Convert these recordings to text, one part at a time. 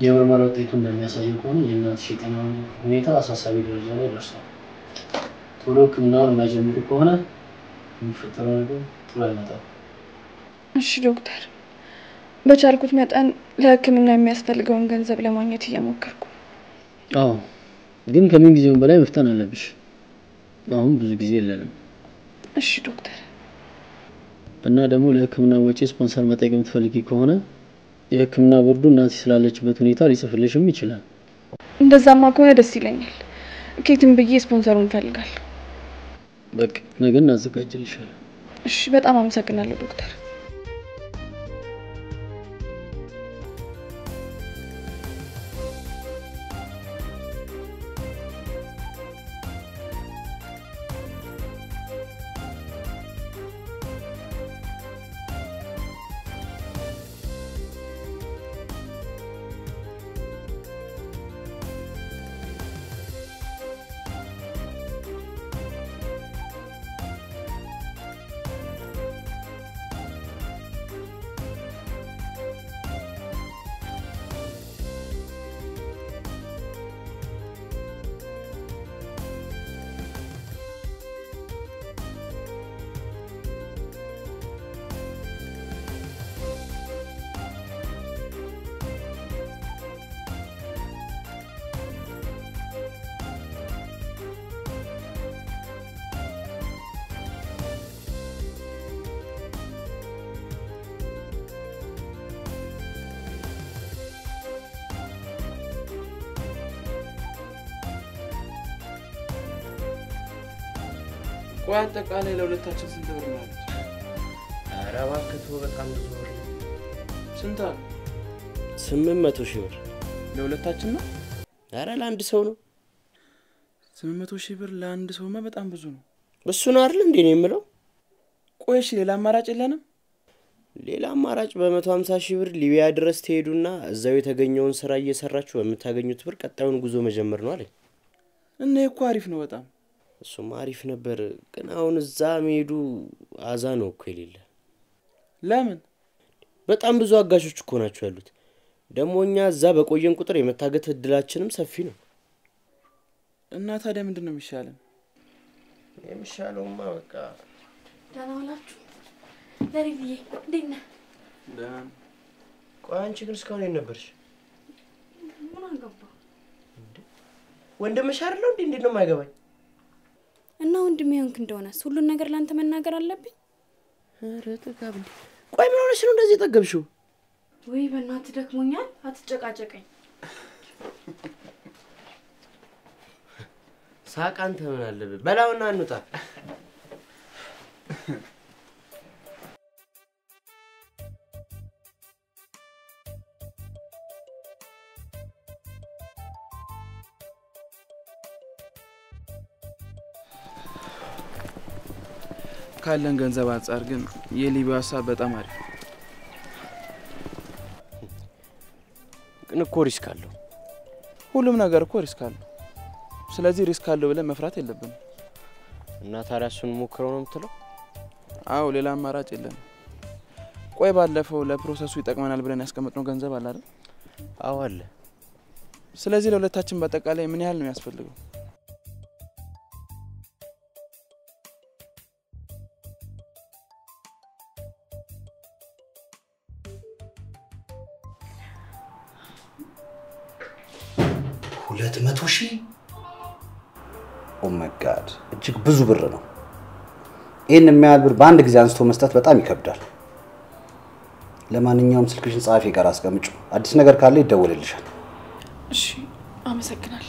የምርመራ ውጤቱ እንደሚያሳየው ከሆነ የእናትሽ የጤና ሁኔታ አሳሳቢ ደረጃ ላይ ደርሷል። ቶሎ ሕክምናውን የማይጀምሩ ከሆነ የሚፈጠረው ነገር ጥሩ አይመጣም። እሺ ዶክተር፣ በቻልኩት መጠን ለሕክምና የሚያስፈልገውን ገንዘብ ለማግኘት እየሞከርኩ። አዎ፣ ግን ከምን ጊዜውም በላይ መፍጠን አለብሽ። አሁን ብዙ ጊዜ የለንም። እሺ ዶክተር። እና ደግሞ ለሕክምና ወጪ ስፖንሰር መጠየቅ የምትፈልጊ ከሆነ የሕክምና ቦርዱ እናትሽ ስላለችበት ሁኔታ ሊጽፍልሽም ይችላል። እንደዛማ ከሆነ ደስ ይለኛል። ከየትም ብዬ ስፖንሰሩን እፈልጋለሁ። በቃ ነገ እናዘጋጅልሻለን። እሺ፣ በጣም አመሰግናለሁ ዶክተር። ቆይ አጠቃላይ ለሁለታችን ስንት ብር ነው? ኧረ እባክህ በጣም ብዙ ብር ነው። ስንት አለ? 800,000 ብር ለሁለታችን ነው? ኧረ ለአንድ ሰው ነው። 800,000 ብር ለአንድ ሰውማ በጣም ብዙ ነው። እሱ ነው አይደል እንዴ ነው የምለው? ቆይ እሺ ሌላ አማራጭ የለንም? ሌላ አማራጭ በ150,000 ብር ሊቢያ ድረስ ትሄዱና እዛው የተገኘውን ስራ እየሰራችሁ በምታገኙት ብር ቀጣዩን ጉዞ መጀመር ነው አለኝ። እና እኮ አሪፍ ነው በጣም። እሱም አሪፍ ነበር፣ ግን አሁን እዛ መሄዱ አዛ ነው እኮ የሌለ። ለምን? በጣም ብዙ አጋሾች እኮ ናቸው ያሉት። ደግሞ እኛ እዛ በቆየን ቁጥር የመታገት እድላችንም ሰፊ ነው። እና ታዲያ ምንድነው የሚሻለው? የሚሻለውማ በቃ ደህና ዋላችሁ? ለሪቪዬ እንዴት ነህ? ደህና። ቆይ አንቺ ግን እስካሁን የት ነበርሽ? ምን አገባ? ወንድምሽ አይደል እንዴ? እንዴት ነው የማይገባኝ? እና ወንድሜ ሆንክ እንደሆነስ ሁሉን ነገር ላንተ መናገር አለብኝ? ኧረ ተጋብ እንዴ! ቆይ ምን ሆነሽ ነው እንደዚህ ተጠገብሽው? ወይ በእናትህ ደክሞኛል፣ አትጨቃጨቀኝ። ሳቅ አንተ ምን አለብህ? በላውና እንውጣ። ካለን ገንዘብ አንፃር ግን የሊቢያ ሀሳብ በጣም አሪፍ ነው። ግን እኮ ሪስክ አለው። ሁሉም ነገር እኮ ሪስክ አለው። ስለዚህ ሪስክ አለው ብለን መፍራት የለብንም። እና ታዲያ እሱን ሞክረው ነው የምትለው? አዎ ሌላ አማራጭ የለም። ቆይ ባለፈው ለፕሮሰሱ ይጠቅመናል ብለን ያስቀመጥነው ገንዘብ አለ አይደል? አዎ አለ። ስለዚህ ለሁለታችን በአጠቃላይ ምን ያህል ነው የሚያስፈልገው? $200,000 ኦ ማይ ጋድ እጅግ ብዙ ብር ነው። ይሄን የሚያህል ብር በአንድ ጊዜ አንስቶ መስጠት በጣም ይከብዳል። ለማንኛውም ስልክሽን ጻፊ ጋር አስቀምጪ። አዲስ ነገር ካለ ይደወልልሻል። እሺ አመሰግናለሁ።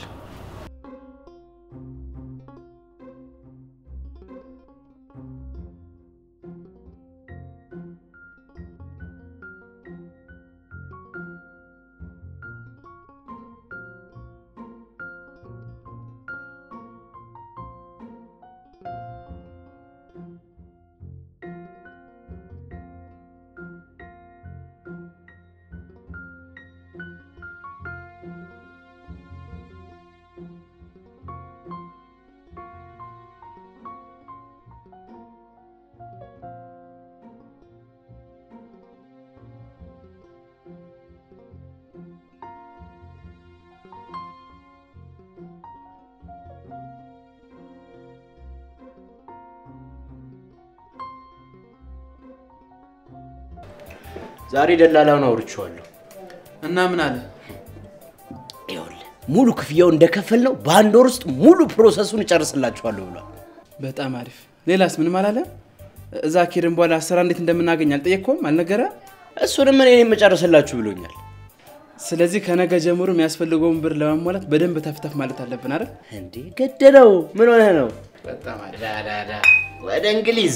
ዛሬ ደላላውን አውርቼዋለሁ እና ምን አለ? ይኸውልህ ሙሉ ክፍያው እንደከፈል ነው በአንድ ወር ውስጥ ሙሉ ፕሮሰሱን ጨርስላችኋለሁ ብሏል። በጣም አሪፍ። ሌላስ ምንም አላለ? እዛ ኪርን በኋላ ስራ እንዴት እንደምናገኝ አልጠየቅኩም? አልነገረ? እሱንም እኔ መጨረስላችሁ ብሎኛል። ስለዚህ ከነገ ጀምሮ የሚያስፈልገውን ብር ለማሟላት በደንብ ተፍተፍ ማለት አለብን አይደል? እንዴ ገደለው ምን ሆነ ነው? በጣም አሪፍ። ዳዳዳ ወደ እንግሊዝ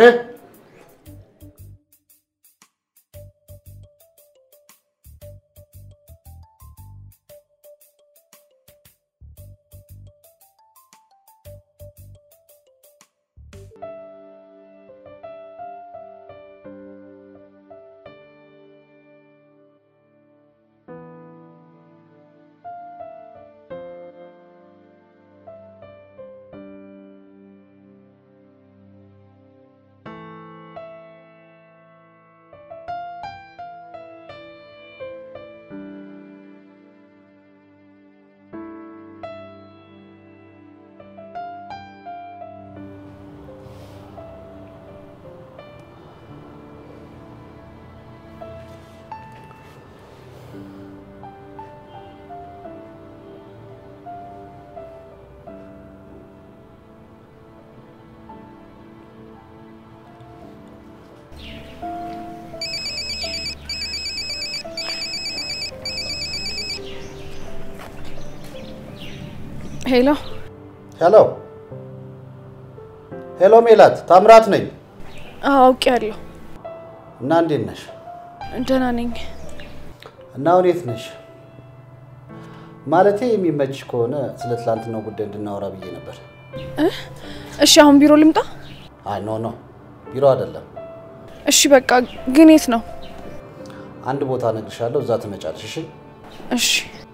ሄሎ ሄሎ ሄሎ ሜላት ታምራት ነኝ። አውቄያለሁ። እና እንዴት ነሽ? ደህና ነኝ። እና ወዴት ነሽ? ማለቴ የሚመችሽ ከሆነ ስለ ትላንትናው ጉዳይ እንድናወራ ብዬ ነበር። እሺ አሁን ቢሮ ልምጣ? አይ ኖ ቢሮ አይደለም። እሺ በቃ ግን የት ነው? አንድ ቦታ እነግርሻለሁ፣ እዛ ትመጫለሽ። እሺ እሺ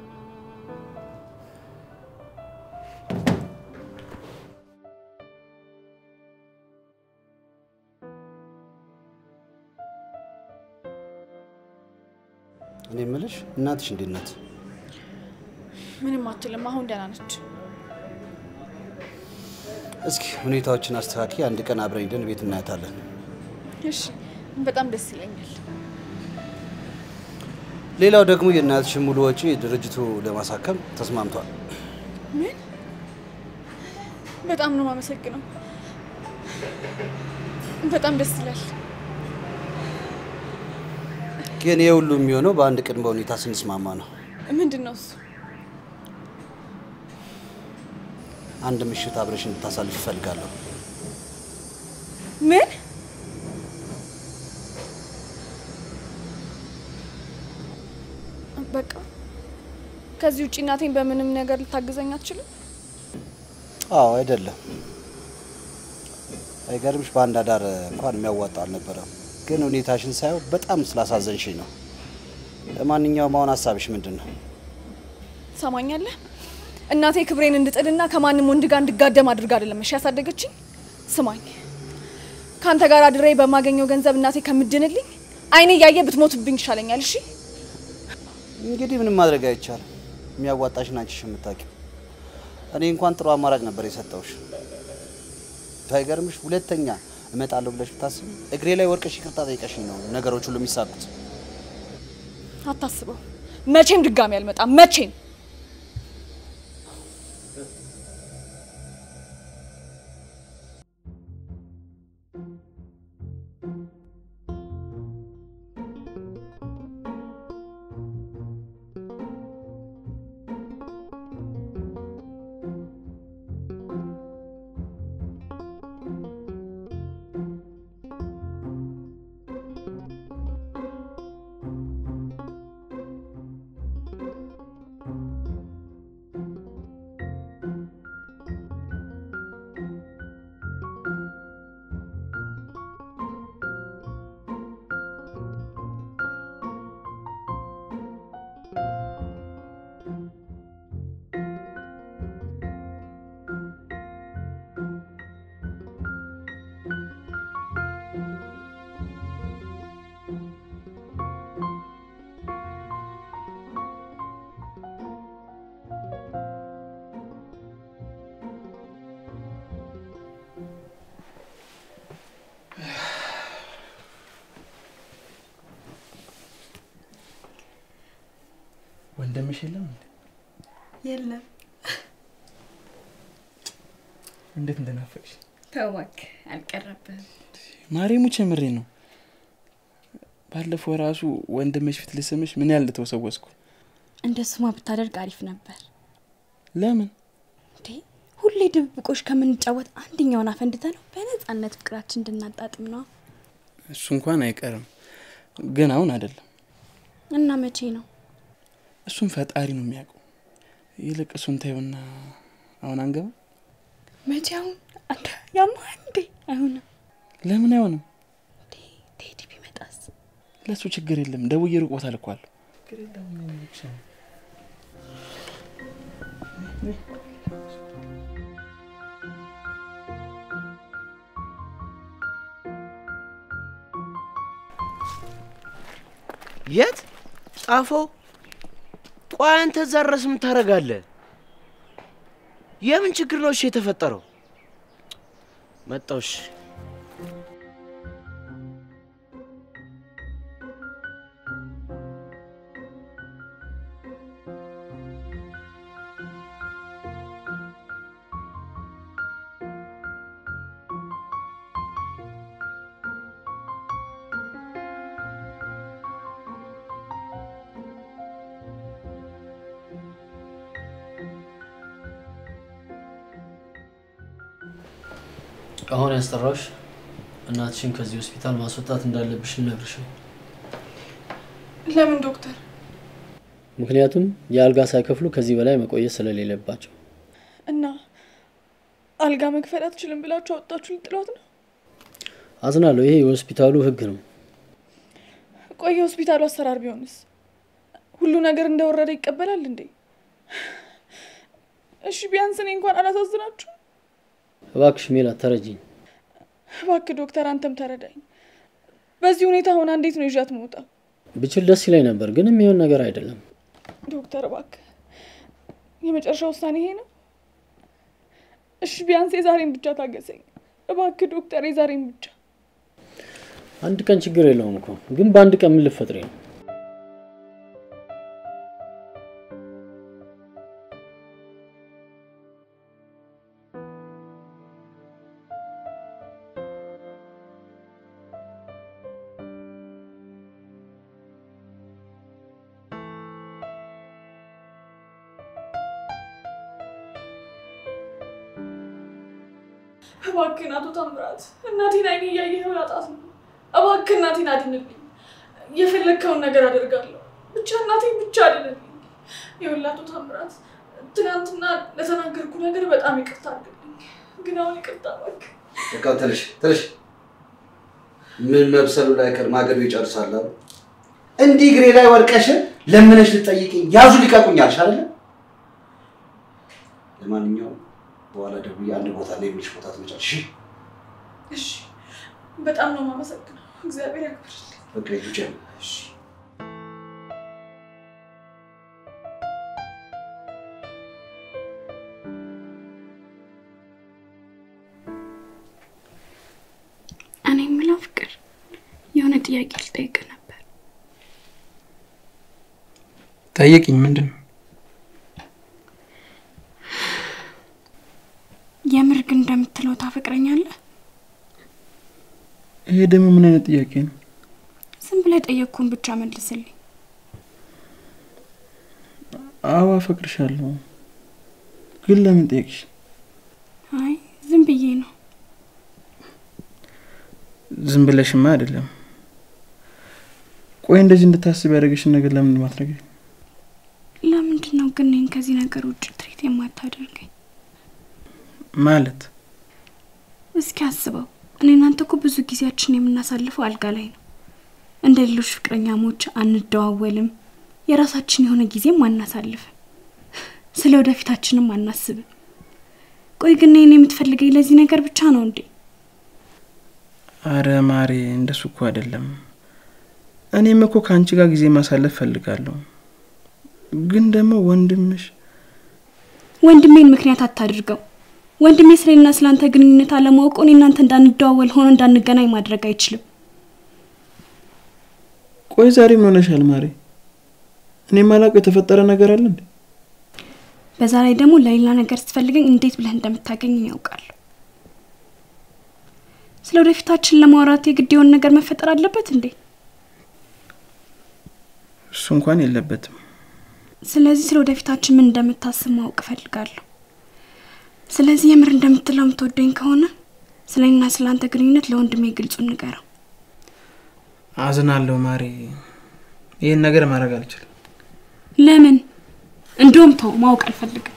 እኔ የምልሽ እናትሽ እንዴት ናት? ምንም አትልም፣ አሁን ደህና ነች። እስኪ ሁኔታዎችን አስተካኪ፣ አንድ ቀን አብረን ሄደን ቤት እናያታለን። እሺ በጣም ደስ ይለኛል። ሌላው ደግሞ የእናትሽ ሙሉ ወጪ ድርጅቱ ለማሳከም ተስማምቷል። ምን? በጣም ነው የማመሰግነው። በጣም ደስ ይላል። ግን ይሄ ሁሉ የሚሆነው በአንድ ቅድመ ሁኔታ ስንስማማ ነው። ምንድነው እሱ? አንድ ምሽት አብረሽ እንድታሳልፍ እፈልጋለሁ። ምን? በቃ ከዚህ ውጪ እናቴን በምንም ነገር ልታግዘኝ አትችልም? አዎ አይደለም። አይገርምሽ በአንድ አዳር እንኳን የሚያዋጣ አልነበረም። ግን ሁኔታሽን ሳየው በጣም ስላሳዘንሽኝ ነው። ለማንኛውም አሁን ሀሳብሽ ምንድነው? ሰማኛለህ? እናቴ ክብሬን እንድጥልና ከማንም ወንድ ጋር እንድጋደም አድርጋ አይደለም እሺ ያሳደገችኝ። ስማኝ፣ ካንተ ጋር አድሬ በማገኘው ገንዘብ እናቴ ከምድንልኝ አይኔ ያየ ብትሞትብኝ ይሻለኛል። እሺ እንግዲህ ምንም ማድረግ አይቻልም። የሚያዋጣሽን አንቺሽ የምታውቂው። እኔ እንኳን ጥሩ አማራጭ ነበር የሰጠውሽ። ታይገርምሽ ሁለተኛ እመጣለሁ ብለሽ ብታስቢ እግሬ ላይ ወርቀሽ ይቅርታ ጠይቀሽኝ ነው ነገሮች ሁሉ የሚሳኩት። አታስበው፣ መቼም ድጋሚ አልመጣም። መቼም ወንድምሽ የለም እንዴ? የለም። እንዴት እንደናፈቅሽ። ተወክ አልቀረብህም። ማርያም ቸምሬ ነው። ባለፈው ራሱ ወንድምሽ ፊት ልስምሽ ምን ያህል ተወሰወስኩ። እንደሱማ ብታደርግ አሪፍ ነበር። ለምን? ሁሌ ድብቆሽ ከምንጫወት አንደኛውን አፈንድተን በነጻነት ፍቅራችን እንድናጣጥም ነው። እሱ እንኳን አይቀርም፣ ግን አሁን አይደለም። እና መቼ ነው? እሱን ፈጣሪ ነው የሚያውቀው። ይልቅ እሱን ታዩና አሁን አንገባ። መቼ አሁን? አንተ ያማንዴ አይሆንም። ለምን አይሆንም? ቴዲ ቢመጣስ? ለሱ ችግር የለም፣ ደውዬ ሩቅ ቦታ ልኳለሁ። ችግር የለም። የት ጻፎ? ቆይ አንተ ዘረስ ምን ታረጋለህ? የምን ችግር ነው እሺ የተፈጠረው? መጣውሽ አሁን ያስጠራሽ እናትሽን ከዚህ ሆስፒታል ማስወጣት እንዳለብሽ ልነግርሽ ነው። ለምን ዶክተር? ምክንያቱም የአልጋ ሳይከፍሉ ከዚህ በላይ መቆየት ስለሌለባቸው። እና አልጋ መክፈል አትችልም ብላችሁ አወጣችሁ ልጥሏት ነው? አዝናለሁ፣ ይሄ የሆስፒታሉ ህግ ነው። ቆይ የሆስፒታሉ አሰራር ቢሆንስ ሁሉ ነገር እንደወረደ ይቀበላል እንዴ? እሺ ቢያንስ እኔ እንኳን አላሳዝናችሁ? እባክሽ ሜላት ተረጂኝ። እባክህ ዶክተር አንተም ተረዳኝ። በዚህ ሁኔታ ሆና እንዴት ነው ይዣት መውጣው? ብችል ደስ ይለኝ ነበር፣ ግን የሚሆን ነገር አይደለም። ዶክተር እባክህ የመጨረሻ ውሳኔ ይሄ ነው? እሺ ቢያንስ የዛሬን ብቻ ታገሰኝ እባክህ ዶክተር፣ የዛሬን ብቻ። አንድ ቀን ችግር የለውም እኮ፣ ግን በአንድ ቀን ምን ልፈጥሪ ነው? እባክህን አቶ ታምራት እናቴን አይኔ እያየኸው ላጣት ነው። እባክህ እናቴን አድንልኝ። የፈለግከውን ነገር አደርጋለሁ፣ ብቻ እናቴን ብቻ አድንልኝ። ይኸውልህ አቶ ታምራት ትናንትና ለተናገርኩ ነገር በጣም ይቅርታ አድርግልኝ፣ ግን አሁን ይቅርታ እባክህ። በቃ ትንሽ ምን መብሰሉ ላይ ከማገዱ ይጨርሳል አሉ። እንዲህ ግሬ ላይ ወርቀሽ ለምነሽ ልጠይቅኝ ያዙ ሊቀቁኛል አይደል? ለማንኛውም በኋላ ደግሞ አንድ ቦታ ላይ የሚሽ ቦታ ትመጫለሽ። እሺ በጣም ነው የማመሰግነው። እግዚአብሔር ያክብርልኝ። በቃ ይጁ። እሺ እኔ የምለው ፍቅር የሆነ ጥያቄ ልጠይቅ ነበር። ጠይቂኝ። ምንድነው? የምር ግን እንደምትለው ታፈቅረኛለህ? ይሄ ደግሞ ምን አይነት ጥያቄ ነው? ዝም ብለህ ጠየቅኩን ብቻ መልስልኝ። አዎ አፈቅርሻለሁ። ግን ለምን ጠየቅሽ? አይ ዝም ብዬ ነው። ዝም ብለሽማ አይደለም። ቆይ እንደዚህ እንድታስብ ያደረገሽን ነገር ለምን ማትነግሪኝ? ለምንድን ነው ግን እኔን ከዚህ ነገር ውጭ ትሪት የማታደርገኝ? ማለት እስኪ አስበው፣ እኔ እናንተ እኮ ብዙ ጊዜያችን የምናሳልፈው አልጋ ላይ ነው። እንደ ሌሎች ፍቅረኛሞች አንደዋወልም፣ የራሳችን የሆነ ጊዜም አናሳልፍም፣ ስለ ወደፊታችንም አናስብም። ቆይ ግን እኔን የምትፈልገኝ ለዚህ ነገር ብቻ ነው እንዴ? አረ ማሬ እንደሱ እኮ አይደለም። እኔም እኮ ካንቺ ጋር ጊዜ ማሳለፍ ፈልጋለሁ። ግን ደግሞ ወንድሜን ምክንያት አታድርገው። ወንድሜ ስለኔና ስላንተ ግንኙነት አለማወቅ እኔ እናንተ እንዳንደዋወል ሆኖ እንዳንገናኝ ማድረግ አይችልም። ቆይ ዛሬ ምን ሆነሻል ማሬ? እኔ ማላውቀው የተፈጠረ ነገር አለ እንዴ? በዛ ላይ ደግሞ ለሌላ ነገር ስትፈልገኝ እንዴት ብለህ እንደምታገኘኝ ያውቃል። ስለወደፊታችን ለማውራት የግድ የሆነ ነገር መፈጠር አለበት እንዴ? እሱ እንኳን የለበትም። ስለዚህ ስለወደፊታችን ምን እንደምታስብ ማወቅ እፈልጋለሁ። ስለዚህ የምር እንደምትለው የምትወደኝ ከሆነ ስለኔና ስላንተ ግንኙነት ለወንድሜ ግልጹን ንገረው። አዝናለሁ ማሪ፣ ይሄን ነገር ማድረግ አልችልም። ለምን? እንደውም ተው፣ ማወቅ አልፈልግም።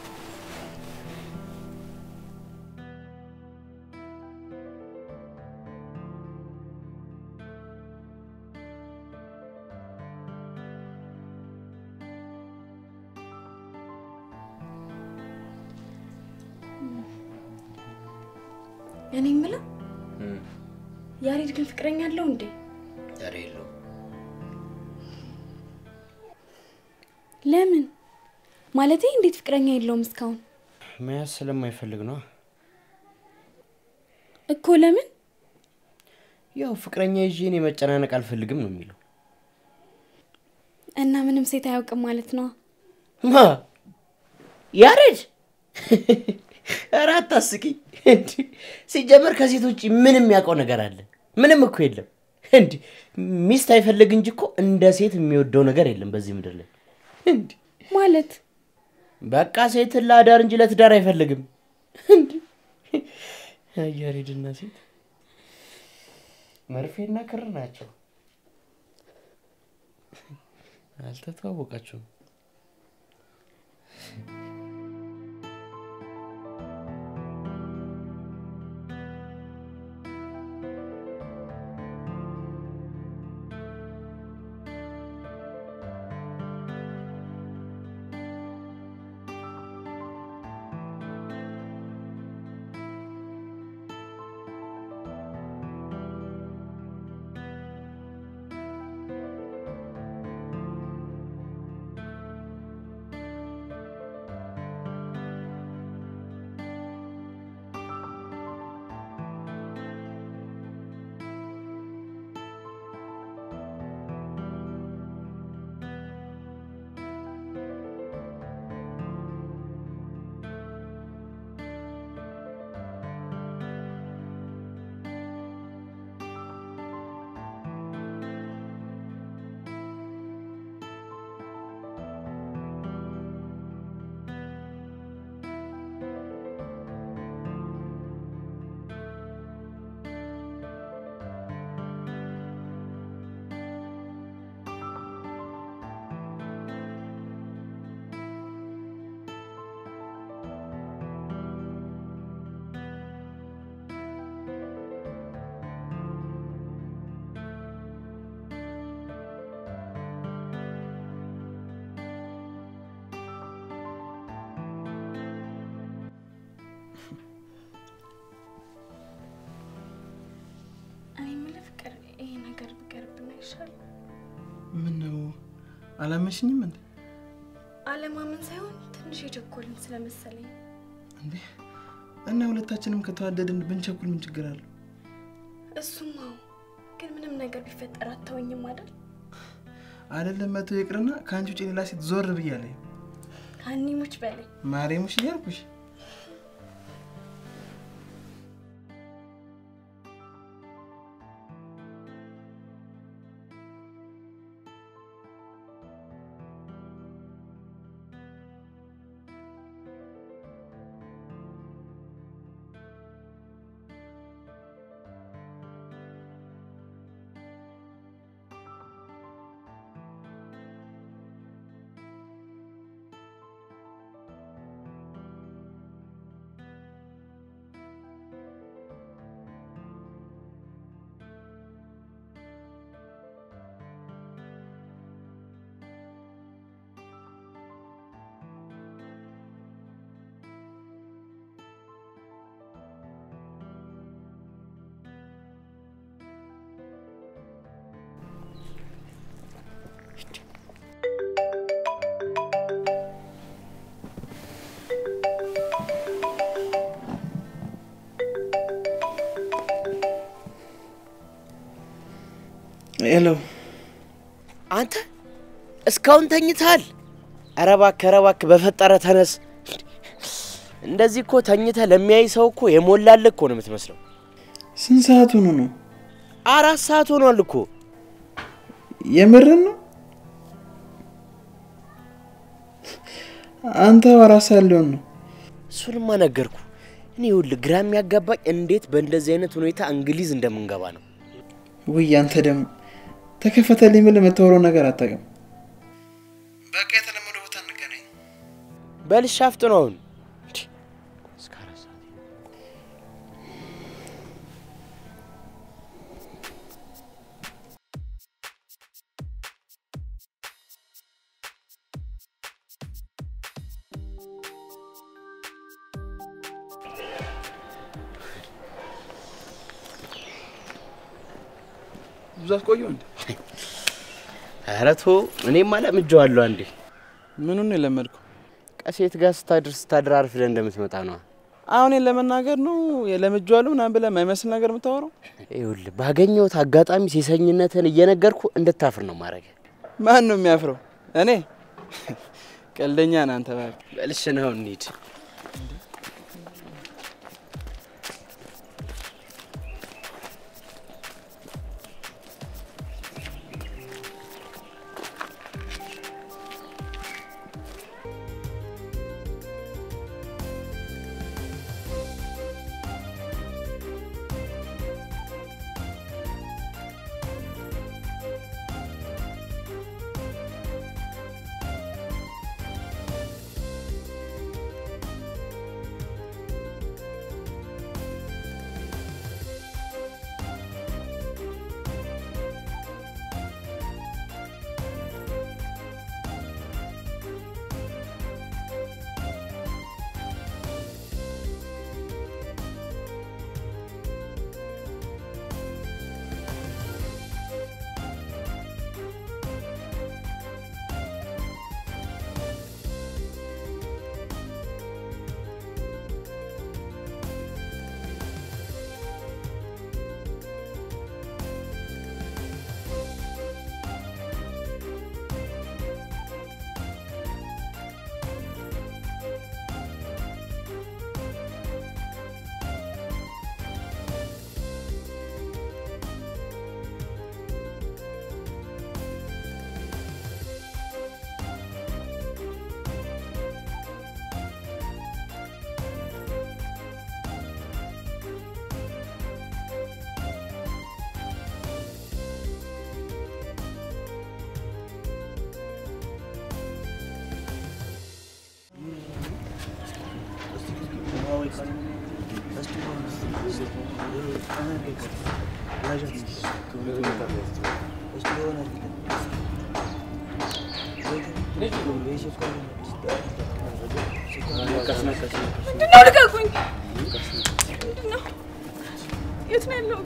እኔ ምላ ያሬድ ግን ፍቅረኛ አለው እንዴ? ያሬድ ነው። ለምን? ማለቴ እንዴት ፍቅረኛ የለውም እስካሁን? መያዝ ስለማይፈልግ ነው እኮ። ለምን? ያው ፍቅረኛ ይዤ እኔ መጨናነቅ አልፈልግም ነው የሚለው። እና ምንም ሴት አያውቅም ማለት ነው? ማ ያሬድ? አራት አስቂ እንዴ! ሲጀመር ከሴቶች ምንም ያውቀው ነገር አለ? ምንም እኮ የለም እንዴ። ሚስት አይፈልግ እንጂ እኮ እንደ ሴት የሚወደው ነገር የለም በዚህ ምድር ላይ እንዴ። ማለት በቃ ሴት ለአዳር እንጂ ለትዳር አይፈልግም እንዴ። ያሬድና ሴት መርፌና ክር ናቸው። አልተተዋወቃችሁም? ምን ነው አላመሽኝም እንዴ? አለማመን ሳይሆን ትንሽ የቸኮልን ስለመሰለኝ እንዴ። እና ሁለታችንም ከተዋደድን ብንቸኩል ምን ችግር አለው? እሱማ ግን ምንም ነገር ቢፈጠር አታውኝም አይደል? አይደለም መቶ ይቅርና ካንቺ ውጪ ሌላ ሴት ዞር ብያለሁ። አንኒሙች በላይ ማሬሙሽ ያልኩሽ ሄሎ አንተ እስካሁን ተኝተሃል? ኧረ እባክህ በፈጠረ ተነስ። እንደዚህ እኮ ተኝተህ ለሚያይ ሰው እኮ የሞላልህ እኮ ነው የምትመስለው። ስንት ሰዓት ሆኖ ነው? 4 ሰዓት ሆኗል እኮ። የምርን ነው? አንተ 4 ሰዓት ሊሆን ነው? እሱንማ ነገርኩ። እኔ ይኸውልህ ግራ የሚያጋባኝ እንዴት በእንደዚህ አይነት ሁኔታ እንግሊዝ እንደምንገባ ነው። ውይ አንተ ደግሞ ተከፈተልኝ ምን ለምትወራው ነገር አታውቅም። በቃ የተለመደው ቦታ እንገናኝ። በልሻፍጥ ነው አሁን። ብዛት ቆዩ እንዴ? አረቶ እኔማ ለምጄዋለሁ አንዴ። ምኑን ነው ለመድኩ? ከሴት ጋር ስታድር አርፍደህ እንደምትመጣ ነው። አሁን ለመናገር ነው ለምጄዋለሁ ምናምን ብለህ የማይመስል ነገር የምታወራው? ይኸውልህ ባገኘሁት አጋጣሚ ሴሰኝነትን እየነገርኩ እንድታፍር ነው ማረግ። ማን ነው የሚያፍረው? እኔ? ቀልደኛ ነህ አንተ ባክ። በልሽ ነው እንሂድ። ምንድነው ልቀቁኝ? ምንድነው? የት ነው ያለሁት?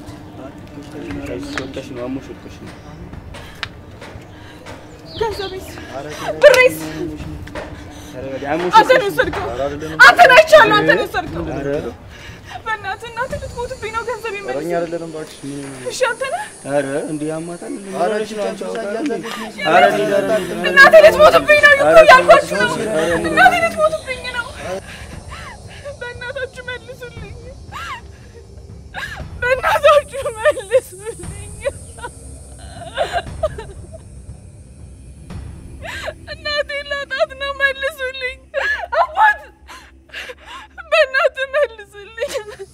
ገንዘቤስ? ብሬስ? አንተን ወሰድከው? አንተን አይቻለሁ፣ አንተን ወሰድከው። በእናትህ እናትህ ልትሞትብኝ ነው። ገንዘብ ይመልስ። እሺ አንተ ነህ? ኧረ እንዲህ ያማታል። እናትህ ልትሞትብኝ ነው እኮ እያልኳችሁ ነው። እናትህ ልትሞትብኝ ነው። በእናታችሁ መልሱልኝ፣ በእናታችሁ መልሱልኝ። እናቴን ላጣት ነው። መልሱልኝ አባት፣ በእናትህ መልሱልኝ።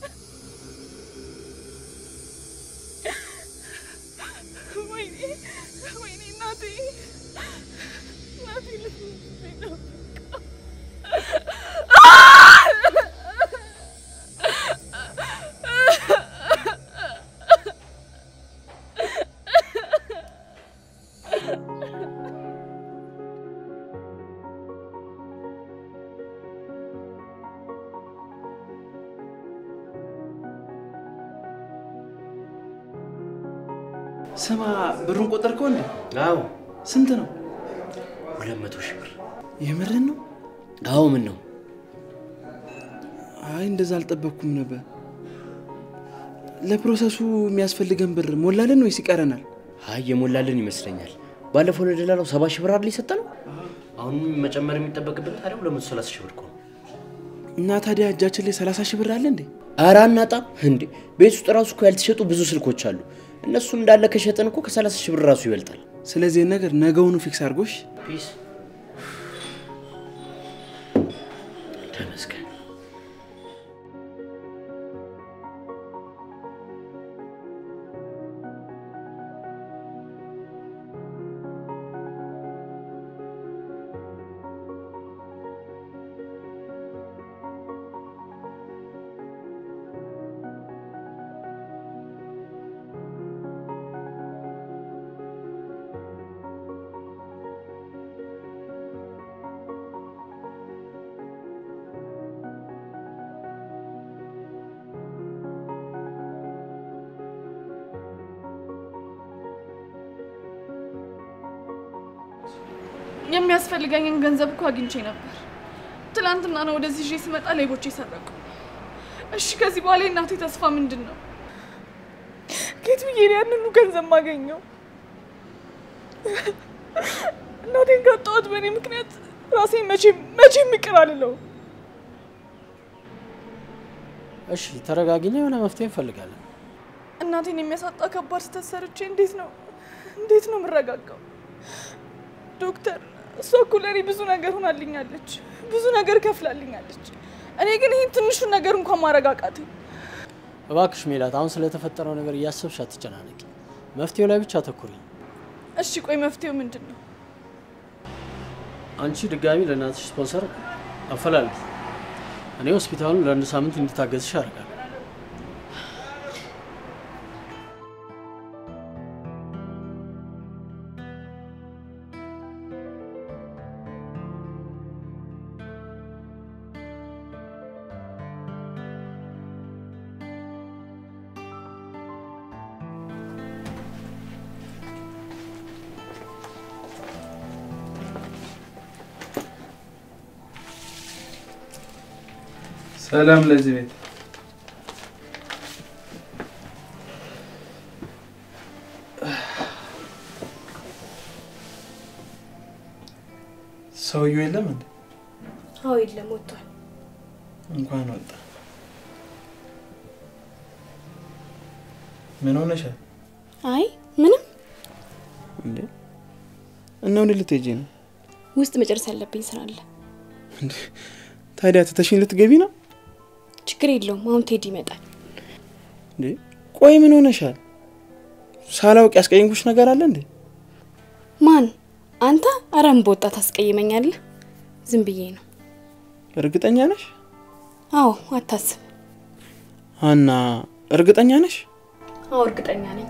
ወይኔ ወይኔ እናቴ ልትሞትብኝ ነው። ስማ ብሩን ቆጠርከው እንዴ? አዎ። ስንት ነው? 200,000 ብር። የምርን ነው? አዎ። ምን ነው? አይ እንደዛ አልጠበቅኩም ነበር። ለፕሮሰሱ የሚያስፈልገን ብር ሞላልን ወይስ ይቀረናል? አይ የሞላልን ይመስለኛል። ባለፈው ለደላላው 70 ሺህ ብር አይደል የሰጠነው? አሁን መጨመር የሚጠበቅብን ታዲያ 230 ሺህ ብር እኮ ነው። እና ታዲያ እጃችን ላይ 30 ሺህ ብር አለ እንዴ? ኧረ አናጣም እንዴ! ቤት ውስጥ ራሱ እኮ ያልተሸጡ ብዙ ስልኮች አሉ። እነሱ እንዳለ ከሸጠን እኮ ከ30 ሺህ ብር ራሱ ይበልጣል። ስለዚህ ነገር ነገውኑ ፊክስ አድርጎሽ ፒስ ተመስገን። የሚያስፈልገኝን ገንዘብ እኮ አግኝቼ ነበር። ትላንትና ነው ወደዚህ ይዤ ስመጣ ሌቦች ሰረቁ። እሺ ከዚህ በኋላ እናቴ ተስፋ ምንድነው? ከየት ብዬ ያንኑ ገንዘብ ማገኘው? እናቴን ካጣሁት በእኔ ምክንያት ራሴን መቼም ይቅር አልለው። እሺ ተረጋጊና የሆነ መፍትሄ እንፈልጋለን። እናቴን የሚያሳጣ ከባድ ስህተት ሰርቼ እንዴት ነው የምረጋጋው? ዶክተር እሷ እኮ ለኔ ብዙ ነገር ሆናልኛለች፣ ብዙ ነገር ከፍላልኛለች። እኔ ግን ይሄን ትንሹን ነገር እንኳን ማረጋጋት። እባክሽ ሜላት አሁን ስለተፈጠረው ነገር እያሰብሽ አትጨናነቂ። መፍትሄው ላይ ብቻ አተኩሪ። እሺ ቆይ መፍትሄው ምንድነው? አንቺ ድጋሚ ለእናትሽ ስፖንሰር አፈላልጊ። እኔ ሆስፒታሉን ለአንድ ሳምንት እንድታገዝሽ አደርጋለሁ። ሰላም ለዚህ ቤት። ሰውዬው የለም እንዴ? አዎ የለም፣ ወጥቷል። እንኳን ወጣ። ምን ሆነሻል? አይ ምንም። እንዴ እና ወደ ልትሄጂ ነው? ውስጥ መጨረስ ያለብኝ ስራ አለ። እንዴ ታዲያ ተተሽኝ ልትገቢ ነው? ችግር የለውም፣ አሁን ቴዲ ይመጣል። እንዴ ቆይ ምን ሆነሻል? ሳላውቅ ያስቀየምኩሽ ነገር አለ እንዴ? ማን? አንተ? አረም በወጣት አስቀይመኛለህ። ዝም ብዬ ነው። እርግጠኛ ነሽ? አዎ አታስብ። አና እርግጠኛ ነሽ? አዎ እርግጠኛ ነኝ።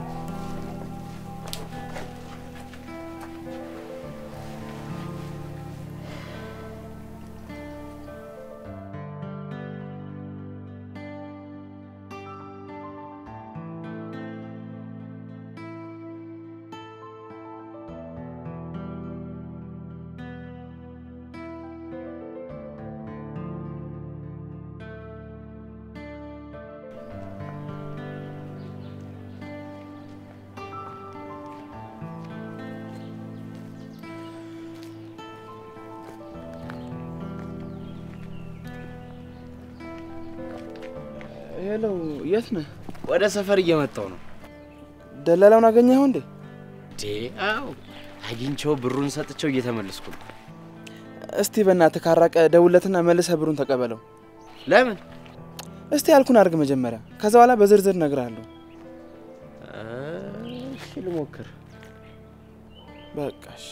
ሄሎ የት ነህ? ወደ ሰፈር እየመጣው ነው። ደላላውን አገኘኸው እንዴ? አዎ አግኝቼው ብሩን ሰጥቼው እየተመለስኩ ነው። እስቲ በእናትህ ካራቀ ደውለትና መልሰህ ብሩን ተቀበለው። ለምን? እስቲ ያልኩን አድርግ መጀመሪያ፣ ከዛ በኋላ በዝርዝር እነግርሃለሁ። እሺ ልሞክር። በቃሽ።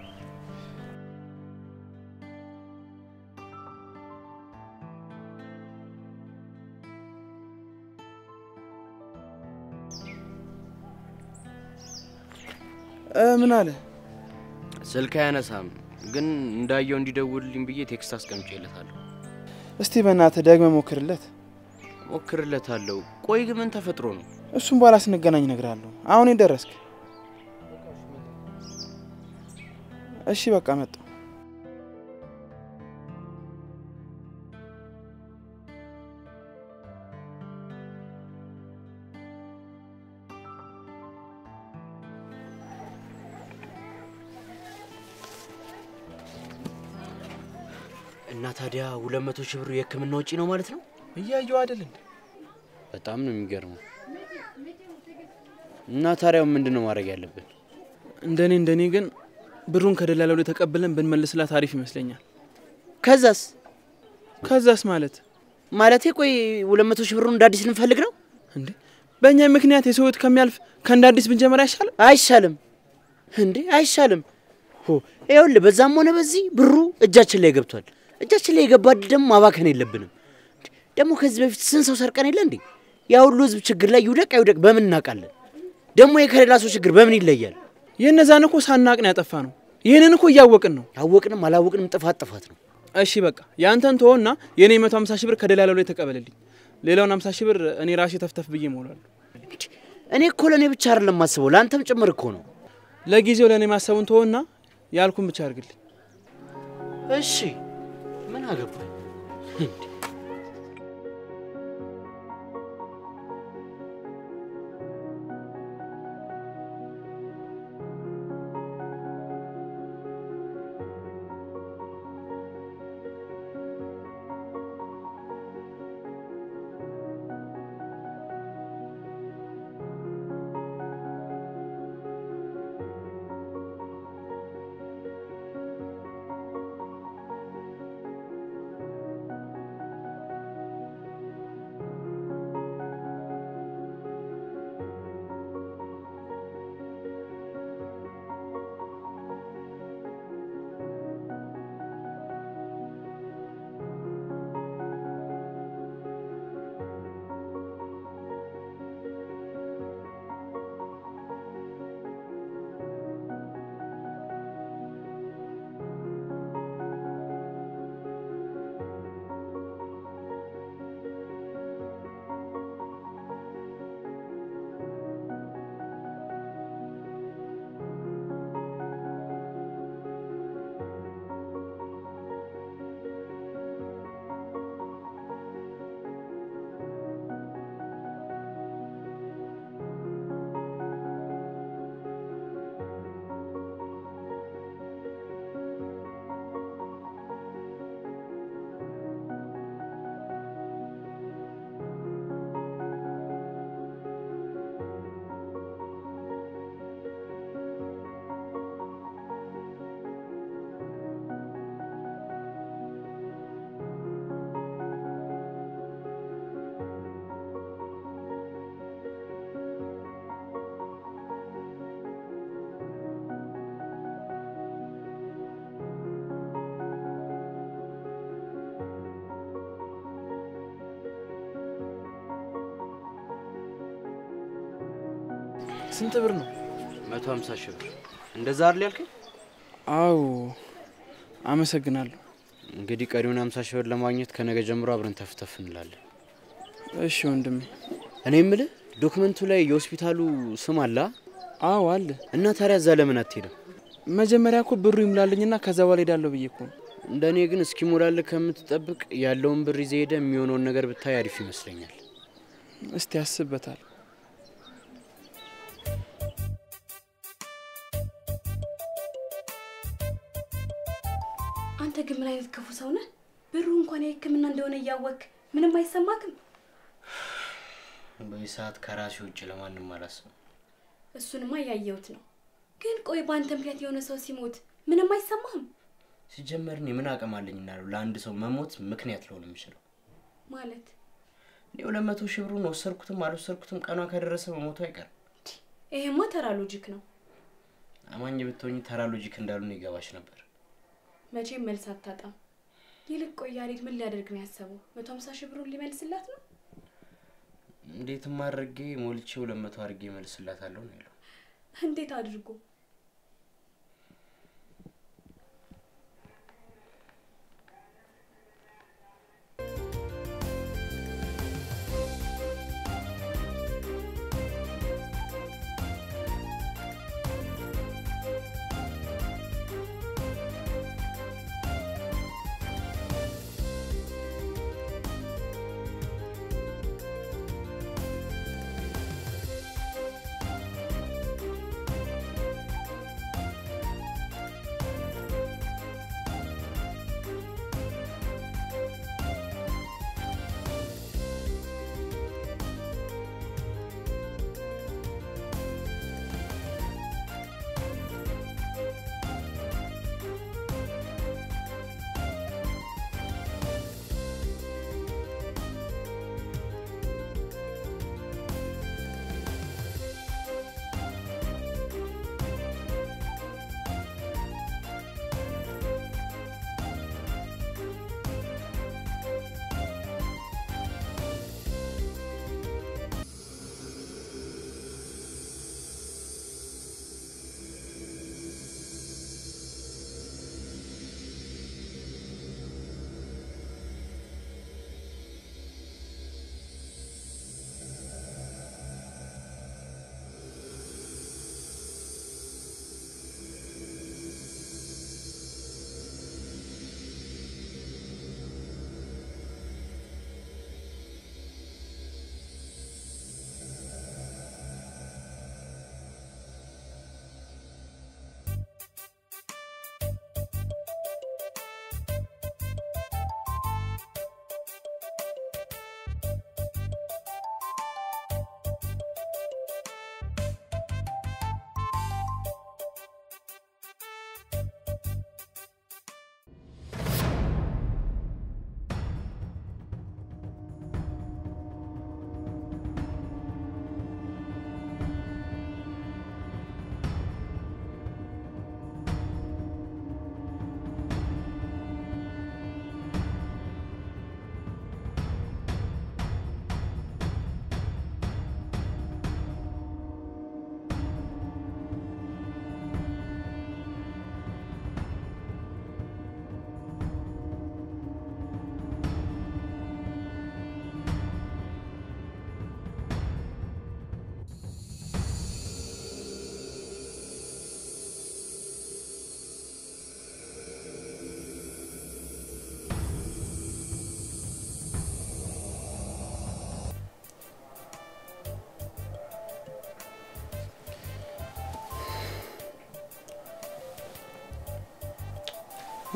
ምን አለ? ስልክ አያነሳም፣ ግን እንዳየው እንዲደውልልኝ ብዬ ቴክስት አስቀምጬለታለሁ። እስቲ በእናትህ ደግመህ ሞክርለታለሁ። ቆይ ግን ምን ተፈጥሮ ነው? እሱም በኋላ ስንገናኝ እነግርሃለሁ። አሁን ደረስክ? እሺ በቃ መጣሁ። እና ታዲያ 200 ሺህ ብር የህክምና ወጪ ነው ማለት ነው? እያየው አይደል እንዴ? በጣም ነው የሚገርመው። እና ታዲያ ምንድነው ማድረግ ያለብን? እንደኔ ግን ብሩን ከደላላው ላይ ተቀበለን ብንመልስላት አሪፍ ይመስለኛል። ከዛስ ማለቴ ቆይ 200 ሺህ ብሩን እንዳዲስ ልንፈልግ ነው እንዴ? በእኛ ምክንያት የሰው ህይወት ከሚያልፍ ከእንዳዲስ ብንጀምር አይሻልም? ይኸውልህ በዛም ሆነ በዚህ ብሩ እጃችን ላይ ገብቷል። እጃችን ላይ የገባ ደግሞ ማባከን የለብንም። ደግሞ ከዚህ በፊት ስንት ሰው ሰርቀን የለ እንዴ? ያ ሁሉ ህዝብ ችግር ላይ ይውደቅ በምን እናውቃለን? ደግሞ የከሌላ ሰው ችግር በምን ይለያል? የነዛን እኮ ሳናቅን ያጠፋ ነው። ይሄንን እኮ እያወቅን ነው። አወቅንም አላወቅንም ጥፋት ነው። እሺ በቃ ያንተን ተወና የኔ 150 ሺህ ብር ከደላላው ላይ ተቀበልልኝ። ሌላውን 50 ሺህ ብር እኔ ራሴ ተፍተፍ ብዬ ሞላለሁ። እኔ እኮ ለኔ ብቻ አይደለም ማስበው ለአንተም ጭምር እኮ ነው። ለጊዜው ለኔ ማሰቡን ተወና ያልኩን ብቻ አድርግልኝ። እሺ ምን አገባኝ? ስንት ብር ነው? 150 ሺህ ብር። እንደዛ አይደል ያልከኝ? አዎ አመሰግናለሁ። እንግዲህ ቀሪውን 50 ሺህ ብር ለማግኘት ከነገ ጀምሮ አብረን ተፍተፍ እንላለን። እሺ ወንድሜ። እኔ የምልህ ዶክመንቱ ላይ የሆስፒታሉ ስም አለ? አዎ አለ። እና ታዲያ እዛ ለምን አትሄድም? መጀመሪያ እኮ ብሩ ይምላልኝና ከዛ በኋላ ሄዳለሁ ብዬ እኮ ነው። እንደኔ ግን እስኪሞላልህ ከምትጠብቅ ያለውን ብር ይዘህ ሄደህ የሚሆነውን ነገር ብታይ አሪፍ ይመስለኛል። እስቲ ያስብበታል። አንተ ግን ምን አይነት ክፉ ሰው ነህ? ብሩ እንኳን የህክምና እንደሆነ እያወቅህ ምንም አይሰማክም? በሰዓት ከራሴ ውጭ ለማንም አላስብም። እሱንማ ያያየሁት ነው። ግን ቆይ ባንተ ምክንያት የሆነ ሰው ሲሞት ምንም አይሰማህም? ሲጀመር እኔ ምን አቅም አለኝና ነው ለአንድ ሰው መሞት ምክንያት ልሆን የምችለው? ማለት እኔ 200 ሺህ ብሩን ወሰርኩትም አልወሰርኩትም ቀኗ ከደረሰ መሞቱ አይቀርም። ይሄማ ተራ ሎጂክ ነው። አማኝ ብትሆኚ ተራ ሎጂክ እንዳልሆነ ይገባሽ ነበር። መቼም መልስ አታጣም። ይልቅ ቆይ ያሬድ ምን ሊያደርግ ነው ያሰበው? 150 ሺህ ብሩን ሊመልስላት ነው? እንዴት ማድረግ ሞልቼ 200 አድርጌ መልስላታለሁ ነው ያለው። እንዴት አድርጎ?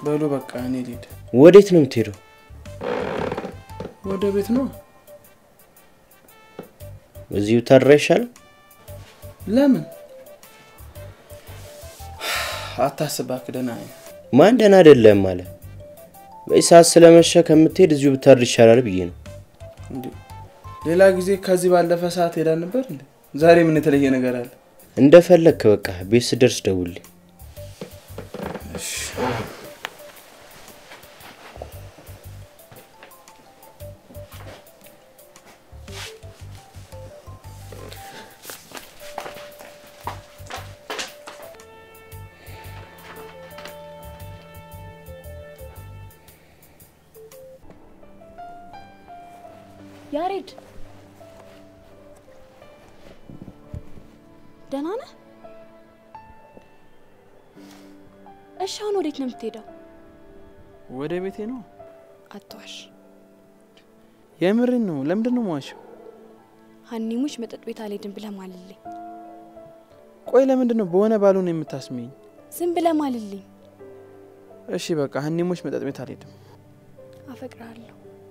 በሉ በቃ እኔ ልሂድ። ወዴት ነው የምትሄደው? ወደ ቤት ነው። እዚሁ ታድራይሻል? ለምን? አታስባክ ደህና ነኝ። ማን ደህና አይደለም ማለት? በኢሳስ ስለመሸ ከምትሄድ እዚሁ ብታድር ይሻላል ብዬ ነው። እንዴ ሌላ ጊዜ ከዚህ ባለፈ ሰዓት ሄዳ ነበር እንዴ? ዛሬ ምን የተለየ ነገር አለ? እንደፈለክ በቃ ቤት ስደርስ ደውልልኝ። እሺ ያሬድ ደህና ነህ? እሺ አሁን ወዴት ነው የምትሄደው? ወደ ቤቴ ነው። አትዋሽ። የምሬን ነው። ለምንድን ነው የማዋሸው? ሀኒሙሽ መጠጥ ቤት አልሄድም ብለህ ማልልኝ። ቆይ ለምንድን ነው በሆነ ባልሆነ የምታስመኝ? ዝም ብለህ ማልልኝ። እሺ በቃ ሀኒሙሽ መጠጥ ቤት አልሄድም። አፈቅርሃለሁ።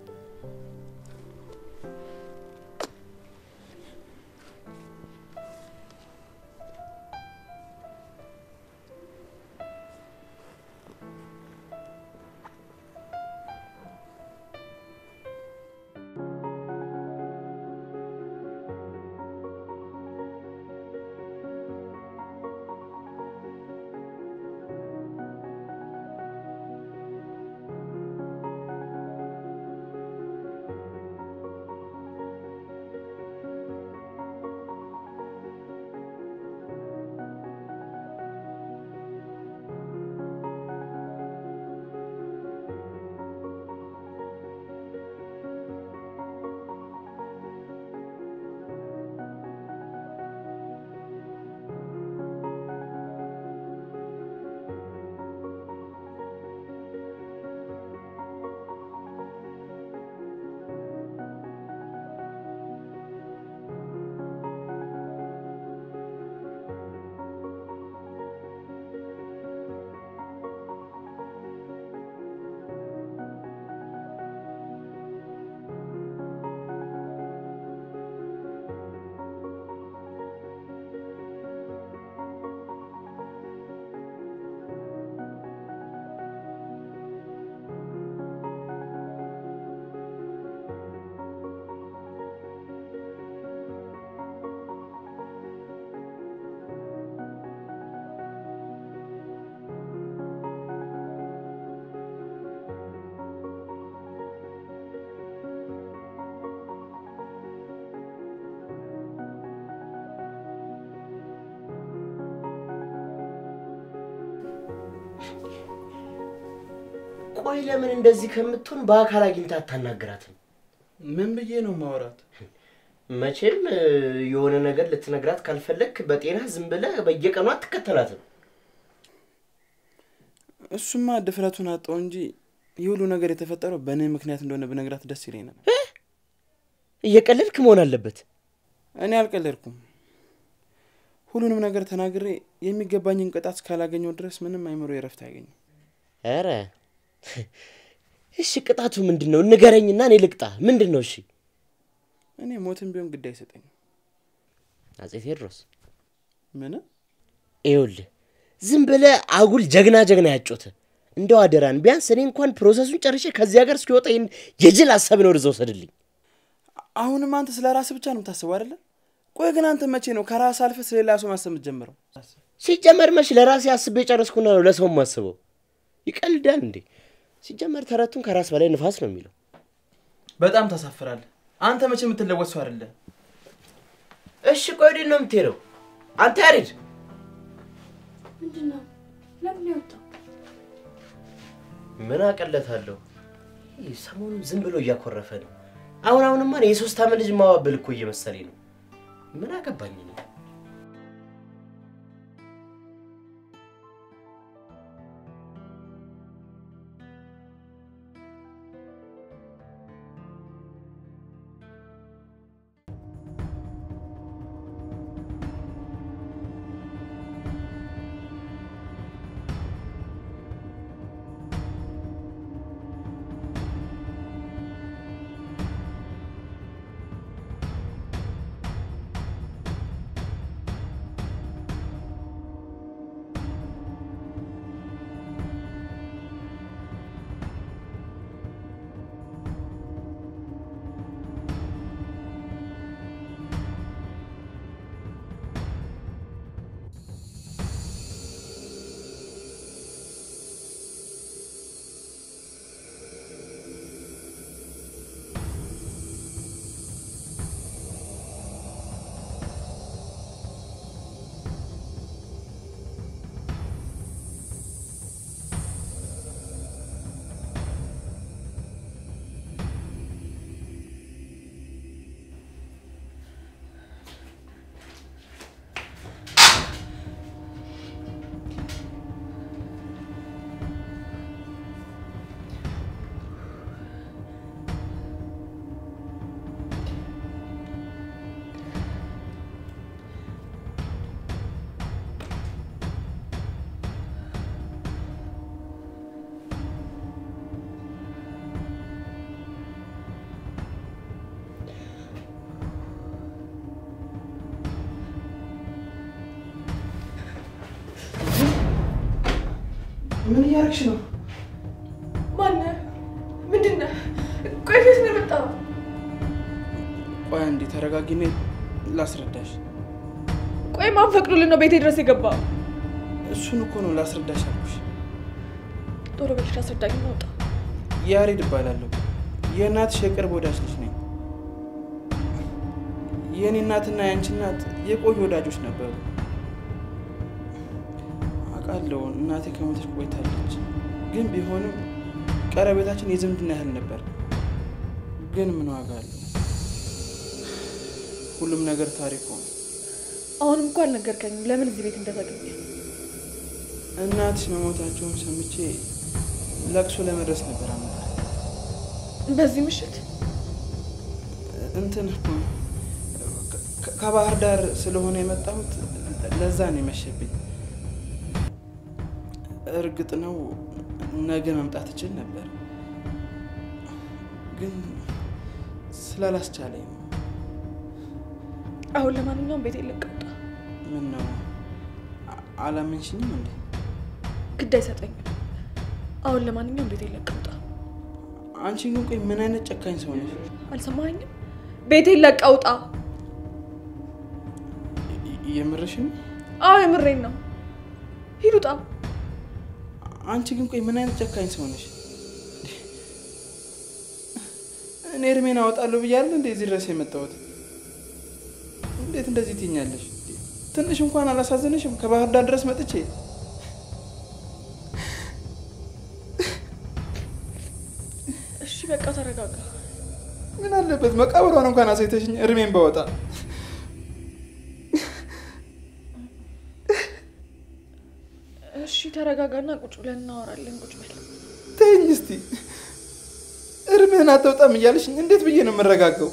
ቆይ ለምን እንደዚህ ከምትሆን በአካል አግኝታ አታናግራትም? ምን ብዬ ነው ማውራት? መቼም የሆነ ነገር ልትነግራት ካልፈለክ በጤና ዝም ብለህ በየቀኑ አትከተላትም። እሱማ ድፍረቱን አጣው እንጂ ይሁሉ ነገር የተፈጠረው በእኔ ምክንያት እንደሆነ ብነግራት ደስ ይለኝ ነበር። እየቀለድክ መሆን አለበት። እኔ አልቀለድኩም። ሁሉንም ነገር ተናግሬ የሚገባኝን ቅጣት ካላገኘው ድረስ ምንም አይምሮ ይረፍት አያገኝም። አረ እሺ ቅጣቱ ምንድነው? ንገረኝና እኔ ልቅጣ። ምንድነው? እሺ እኔ ሞትም ቢሆን ግድ አይሰጠኝም። አፄ ቴዎድሮስ ምን ይኸውልህ ዝም ብለህ አጉል ጀግና ያጮተ እንደው አደራን ቢያንስ እኔ እንኳን ፕሮሰሱን ጨርሼ ከዚህ ሀገር እስኪወጣ የጅል ሐሳብ ነው ወደዛው ሰድልኝ። አሁንም አንተ ስለራስህ ብቻ ነው የምታስበው አይደል? ቆይ ግን አንተ መቼ ነው ከራስ አልፈ ስለሌላ ሰው ማሰብ የምትጀምረው? ሲጀመር መች ለራሴ አስቤ ጨረስኩና ነው ለሰው ማስበው? ይቀልዳል እንዴ? ሲጀመር ተረቱን ከራስ በላይ ንፋስ ነው የሚለው። በጣም ታሳፍራለህ። አንተ መቼ የምትለወጥ ሰው አይደለም። እሺ ቆይ ወዴት ነው የምትሄደው? አንተ ያሬድ ምንድነው? ለምን ያወጣው? ምን አቀለታለሁ? ሰሞኑን ዝም ብሎ እያኮረፈ ነው። አሁንማ የሶስት ዓመት ልጅ ማዋበል እኮ እየመሰለኝ ነው። ምን አገባኝ ነው? ምን እያደረግሽ ነው? ማነህ? ምንድን ነህ? ቆይ ቤት ነው የመጣው? ቆይ አንዴ ተረጋጊና ላስረዳሽ። ቆይ ማን ፈቅዶልን ነው ቤቴ ድረስ የገባው? እሱን እኮ ነው ላስረዳሽ አልኩሽ። ቶሎ በልሽ አስረዳኝ ነው። ያሬድ እባላለሁ። የእናትሽ የቅርብ ወዳጅ ልጅ ነኝ። የኔ እናትና ያንቺ እናት የቆዩ ወዳጆች ነበሩ። አውቃለሁ እናቴ ከሞተች ቆይታለች። ግን ቢሆንም ቀረቤታችን የዝምድና ያህል ነበር። ግን ምን ዋጋ አለው? ሁሉም ነገር ታሪክ ሆነ። አሁንም እንኳን አልነገርከኝም ለምን እዚህ ቤት እንደተገኘ። እናትሽ መሞታቸውን ሰምቼ ለቅሶ ለመድረስ ነበር አመጣ። በዚህ ምሽት እንትን ከባህር ዳር ስለሆነ የመጣሁት ለዛ ነው የመሸብኝ። እርግጥ ነው ነገ መምጣት እችል ነበር፣ ግን ስላላስቻለኝ ነው። አሁን ለማንኛውም ቤት የለቀውጣ። ምን ነው አላመንሽኝም እንዴ? ግድ አይሰጠኝም። አሁን ለማንኛውም ቤት የለቀውጣ። አንቺ ግን ቆይ ምን አይነት ጨካኝ ሰው ነሽ? አልሰማኸኝም? ቤት የለቀውጣ። የምርሽን? አዎ የምሬን ነው። ሂድ ውጣ። አንቺ ግን ቆይ ምን አይነት ጨካኝ ሰው ነሽ? እኔ እርሜን አወጣለሁ ብያለሁ እንዴ እዚህ ድረስ የመጣሁት? እንዴት እንደዚህ ትይኛለሽ? ትንሽ እንኳን አላሳዘነሽም? ከባህር ዳር ድረስ መጥቼ እሺ በቃ ተረጋጋ። ምን አለበት መቃብሯን እንኳን አሳይተሽኝ እርሜን ባወጣ። እሺ ተረጋጋና ቁጭ ብለን እናወራለን። ቁጭ በል። ተይኝ እስቲ። እርሜን አትወጣም እያልሽኝ እንዴት ብዬ ነው የምረጋጋው?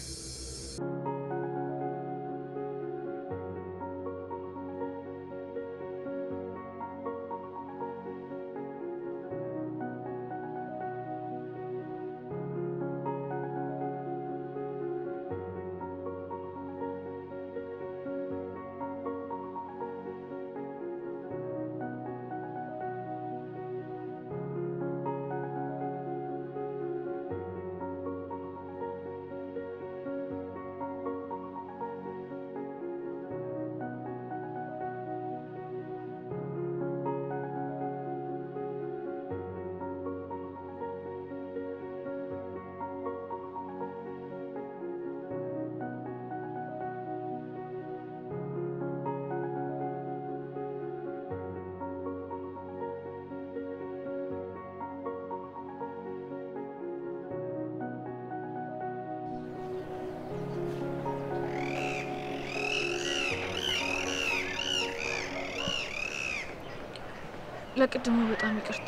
ለቅድሙ በጣም ይቅርታ።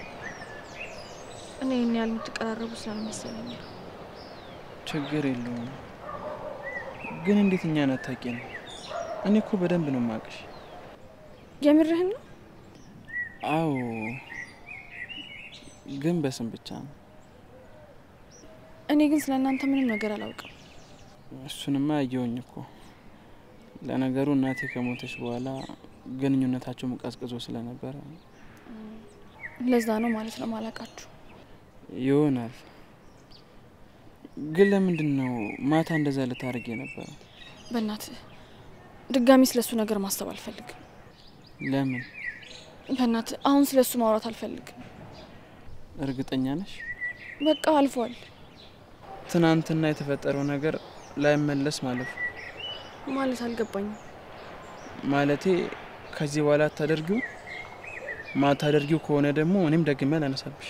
እኔ እኔ ያል የምትቀራረቡ ስላልመሰለኝ ነው። ችግር የለውም። ግን እንዴት እኛን አታውቂም? እኔ እኮ በደንብ ነው የማውቅሽ። የምርህን ነው? አዎ፣ ግን በስም ብቻ ነው። እኔ ግን ስለእናንተ ምንም ነገር አላውቅም። እሱንማ አየሁኝ እኮ። ለነገሩ እናቴ ከሞተች በኋላ ግንኙነታቸው መቀዝቀዞ ስለነበረ ለዛ ነው ማለት ነው ማላውቃችሁ። ይሆናል። ግን ለምንድን ነው ማታ እንደዛ ልታረጊ ነበር? በእናትህ ድጋሚ ስለሱ ነገር ማሰብ አልፈልግም። ለምን? በእናትህ አሁን ስለሱ ማውራት አልፈልግም። እርግጠኛ ነሽ? በቃ አልፏል። ትናንትና የተፈጠረው ነገር ላይመለስ ማለት ማለት አልገባኝም። ማለቴ ከዚህ በኋላ አታደርጊው? ማታደርጊው ከሆነ ደግሞ እኔም ደግሜ አላነሳብሽ።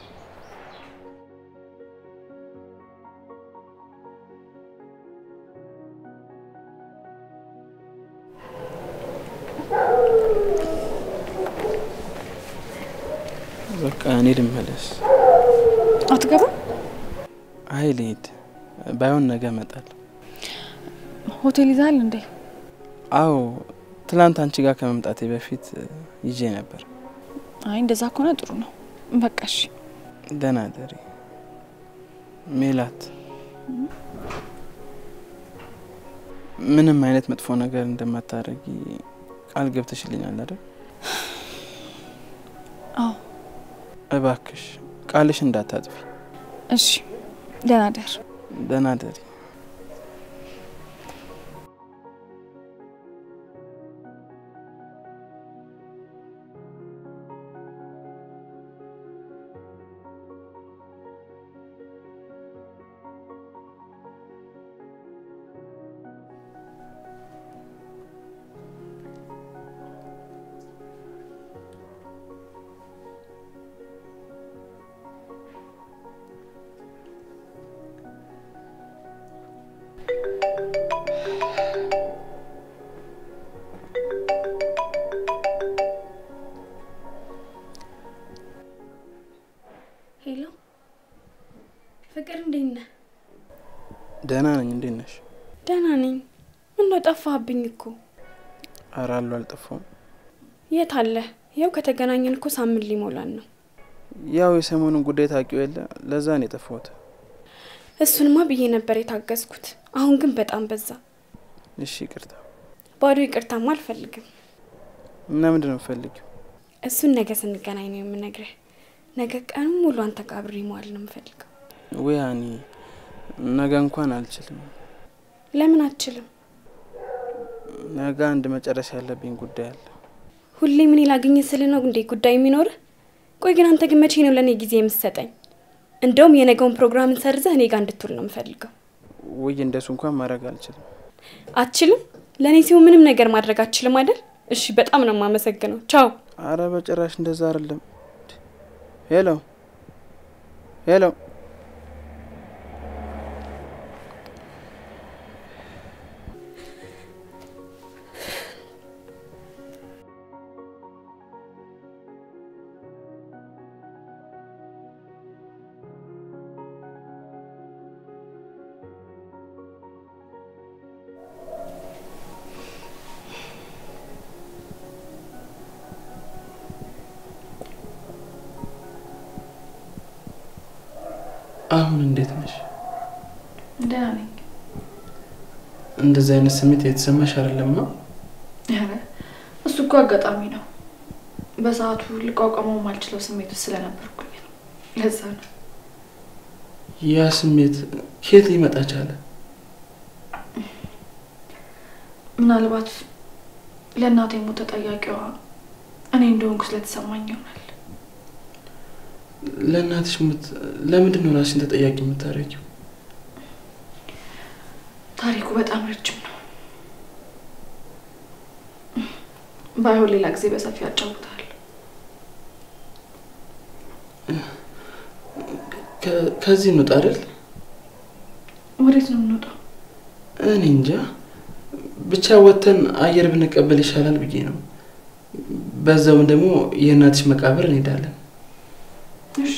በቃ እኔ ልመለስ። አትገባም? አይ ልሂድ። ባይሆን ነገ እመጣለሁ። ሆቴል ይዛል እንዴ? አዎ፣ ትላንት አንቺ ጋር ከመምጣቴ በፊት ይዤ ነበር። አይ እንደዛ ከሆነ ጥሩ ነው። በቃ እሺ። ደህና ደሪ ሜላት። ምንም አይነት መጥፎ ነገር እንደማታረጊ ቃል ገብተሽልኛል አይደል? አዎ እባክሽ ቃልሽ እንዳታጥፊ እሺ ደህና ደር ደህና ደሪ ሄሎ ፍቅር እንዴት ነህ? ደህና ነኝ እንዴት ነሽ? ደህና ነኝ። ምነው ጠፋህብኝ እኮ? ኧረ አልጠፋሁም። የት አለ? ያው ከተገናኘን እኮ ሳምንት ሊሞላን ነው። ያው የሰሞኑን ጉዳይ ታውቂው የለ ለዛ ነው የጠፋሁት። እሱንማ ብዬ ነበር የታገዝኩት። አሁን ግን በጣም በዛ። እሺ ይቅርታ። ባዶ ይቅርታማ አልፈልግም። እና ምንድን ነው የምፈልጊው? እሱን ነገ ስንገናኝ ነው የምነግርህ። ነገ ቀኑ ሙሉ አንተ ጋር አብሬ መዋል ነው የምፈልገው። ወይ አኒ ነገ እንኳን አልችልም። ለምን አትችልም? ነገ አንድ መጨረስ ያለብኝ ጉዳይ አለ። ሁሌ ምን ላገኝ ስል ነው እንዴ ጉዳይ የሚኖርህ? ቆይ ግን አንተ ግን መቼ ነው ለኔ ጊዜ የምትሰጠኝ? እንደውም የነገውን ፕሮግራምን ሰርዘህ እኔ ጋር እንድትውል ነው የምፈልገው። ወይ እንደሱ እንኳን ማድረግ አልችልም። አትችልም? ለኔ ሲሆን ምንም ነገር ማድረግ አትችልም አይደል? እሺ በጣም ነው የማመሰግነው። ቻው። አረ በጭራሽ እንደዛ አይደለም። ሄሎ ሄሎ አሁን እንዴት ነሽ? ደህና ነኝ። እንደዚህ አይነት ስሜት የተሰማሽ አይደለማ? ኧረ እሱ እኮ አጋጣሚ ነው። በሰዓቱ ልቋቋመው ማልችለው ስሜት ውስጥ ስለነበርኩኝ ነው። ለዛ ነው። ያ ስሜት ከየት ሊመጣ ቻለ? ምናልባት ለእናቴ ሞት ተጠያቂዋ እኔ እንደሆንኩ ስለተሰማኝ ይሆናል። ለእናትሽ ሞት ለምንድን ነው ራስሽን ተጠያቂ የምታደርጊው? ታሪኩ በጣም ረጅም ነው። ባይሆን ሌላ ጊዜ በሰፊው አጫውታለሁ። ከዚህ እንውጣ አይደል? ወዴት ነው የምንወጣው? እኔ እንጃ። ብቻ ወተን አየር ብንቀበል ይሻላል ብዬ ነው። በዛውም ደግሞ የእናትሽ መቃብር እንሄዳለን። እሺ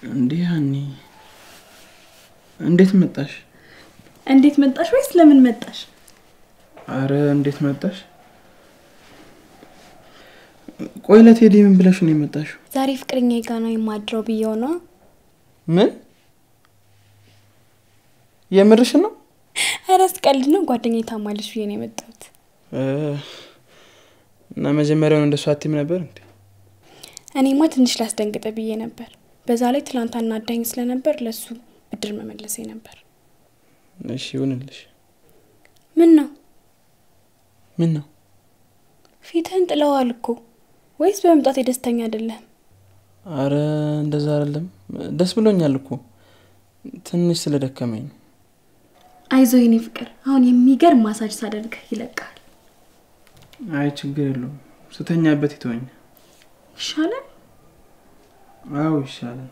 እንዴ ሃኒ እንዴት መጣሽ? እንዴት መጣሽ ወይስ ለምን መጣሽ? አረ እንዴት መጣሽ? ቆይ ለቴዲ ምን ብለሽ ነው የመጣሽው? ዛሬ ፍቅረኛዬ ጋር ነው የማድረው ብዬው ነው። ምን? የምርሽ ነው? አረስ ቀልድ ነው። ጓደኛዬ ታማለች ብዬ ነው የመጣሁት። እና መጀመሪያውን እንደሷ አትይም ነበር እንዴ? እኔማ ትንሽ ላስደንግጠ ብዬ ነበር። በዛ ላይ ትላንት አናዳኝ ስለነበር ለሱ ብድር መመለሴ ነበር። እሺ ይሁንልሽ። ምን ነው? ምን ነው? ፊትህን ጥለዋል እኮ ወይስ በመምጣት ደስተኛ አይደለም? አረ እንደዛ አይደለም። ደስ ብሎኛል እኮ ትንሽ ስለደከመኝ ነው። አይዞህ የኔ ፍቅር፣ አሁን የሚገርም ማሳጅ ሳደርግ ይለቃል። አይ ችግር የለውም። ስተኛበት ይተወኝ። ይሻላል? አዎ ይሻላል።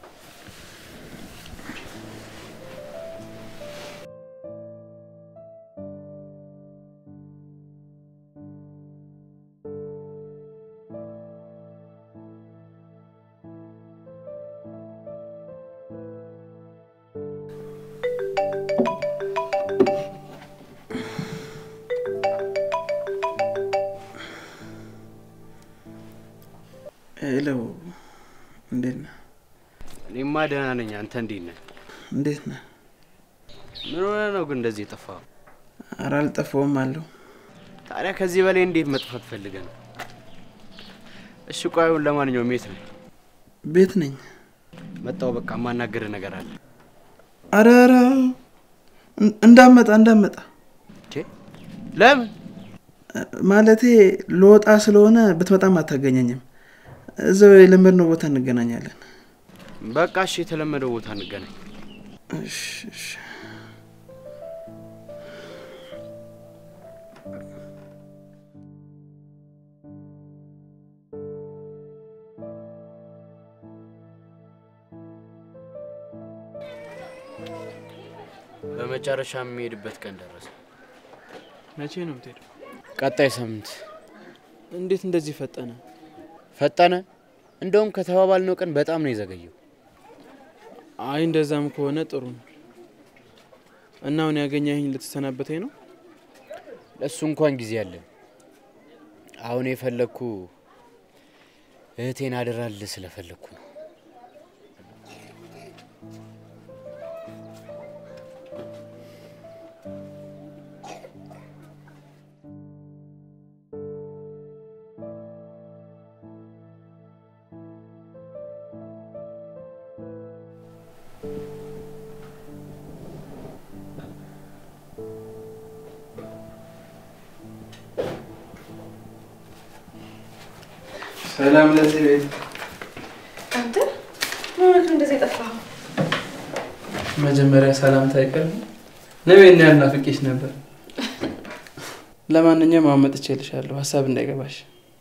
ሄሎ እንዴት ነህ? እኔማ ደህና ነኝ። አንተ እንዴት ነህ? እንዴት ነህ? ምን ሆነህ ነው ግን እንደዚህ የጠፋኸው? ኧረ አልጠፋሁም አለሁ። ታዲያ ከዚህ በላይ እንዴት መጥፋት ፈልገህ ነው? እሺ ቆይ አሁን ለማንኛውም የት ነህ? ቤት ነኝ። መጣሁ። በቃ የማናግርህ ነገር አለ። ኧረ እንዳመጣ ለምን? ማለቴ ልወጣ ስለሆነ ብትመጣም አታገኘኝም። እዛው የለመድነው ቦታ እንገናኛለን። በቃ እሺ፣ የተለመደው ቦታ እንገናኝ። እሺ በመጨረሻ የሚሄድበት ቀን ደረሰ። መቼ ነው የምትሄደው? ቀጣይ ሳምንት። እንዴት እንደዚህ ፈጠነ? እንደውም ከተባባልነው ቀን በጣም ነው የዘገየው። አይ እንደዛም ከሆነ ጥሩ ነው። እና አሁን ያገኘኸኝ ልትሰናበተኝ ነው? ለሱ እንኳን ጊዜ አለ። አሁን የፈለኩ እህቴን አደራል ስለፈለኩ ነው። ሰላም ለዚህ ቤት። አንተ ምን እንደዚህ ጠፋህ? መጀመሪያ ሰላምታ አይቀርም። ነብይና ያናፍቅሽ ነበር። ለማንኛውም አሁን መጥቼልሻለሁ፣ ሀሳብ እንዳይገባሽ።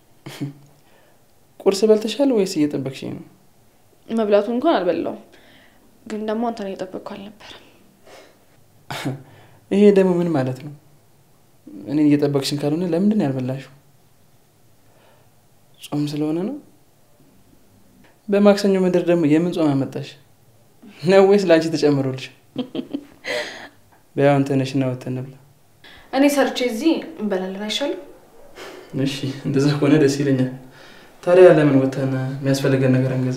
ቁርስ በልተሻል ወይስ እየጠበቅሽኝ ነው? መብላቱ እንኳን አልበላውም፣ ግን ደግሞ አንተን እየጠበቅኩ አልነበረም። ይሄ ደግሞ ምን ማለት ነው? እኔ እየጠበቅሽኝ ካልሆነ ለምንድን ነው ያልበላሽው? ጾም ስለሆነ ነው? በማክሰኞ ምድር ደግሞ የምን ጾም አመጣሽ? ነው ወይስ ላንቺ ተጨምሮልሽ? በያውን ተነሽና ወተን እንብላ። እኔ ሰርቼ እዚህ እንበላለን አይሻልም? እሺ እንደዛ ከሆነ ደስ ይለኛል። ታዲያ ለምን ወተን የሚያስፈልገን ነገር አንገዛ?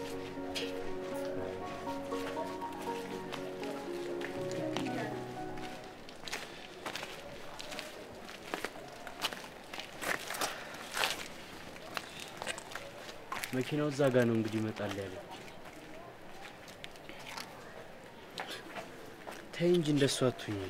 መኪናው እዛ ጋር ነው እንግዲህ ይመጣል ያለው። ተይ እንጂ እንደሱ አትሁኝ።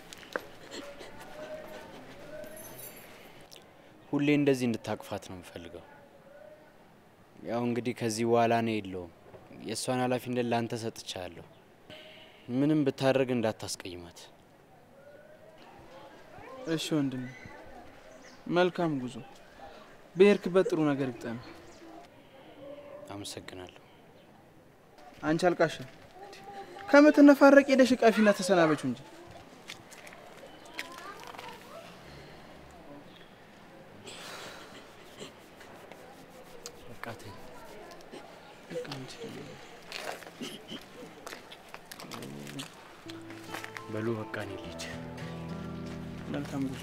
ሁሌ እንደዚህ እንድታቅፋት ነው የምፈልገው። ያው እንግዲህ ከዚህ በኋላ ነው የለውም። የእሷን ኃላፊነት ላንተ ሰጥቻለሁ። ምንም ብታደርግ እንዳታስቀይማት። እሺ ወንድሜ፣ መልካም ጉዞ። በሄድክበት ጥሩ ነገር ይግጠም። አመሰግናለሁ። አንቺ አልቃሽ ከምትነፋረቅ ሄደሽ ቃፊና ተሰናበችው እንጂ። በቃ ተይ። በሉ በቃ እኔ ልሂድ። መልካም ጉዞ።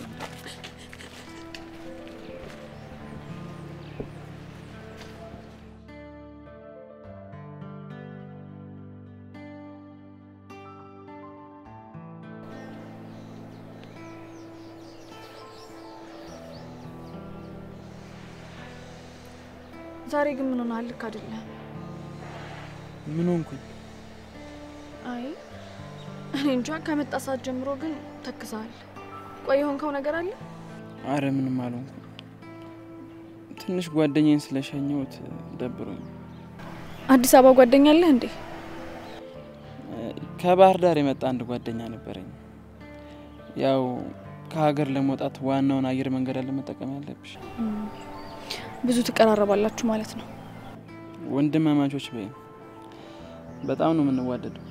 ዛሬ ግን ምን ሆነሃል? ልክ አይደለም። ምን ሆንኩኝ? አይ እኔ እንጃ። ከመጣ ሰዓት ጀምሮ ግን ተክሳል። ቆይ የሆንከው ነገር አለ? አረ ምንም አልሆንኩም። ትንሽ ጓደኛዬን ስለሸኘሁት ደብሮኝ። አዲስ አበባ ጓደኛ አለህ እንዴ? ከባህር ዳር የመጣ አንድ ጓደኛ ነበረኝ። ያው ከሀገር ለመውጣት ዋናውን አየር መንገድ አለ መጠቀም ያለብሽ። ብዙ ትቀራረባላችሁ ማለት ነው? ወንድማማቾች በይ። በጣም ነው የምንዋደደው።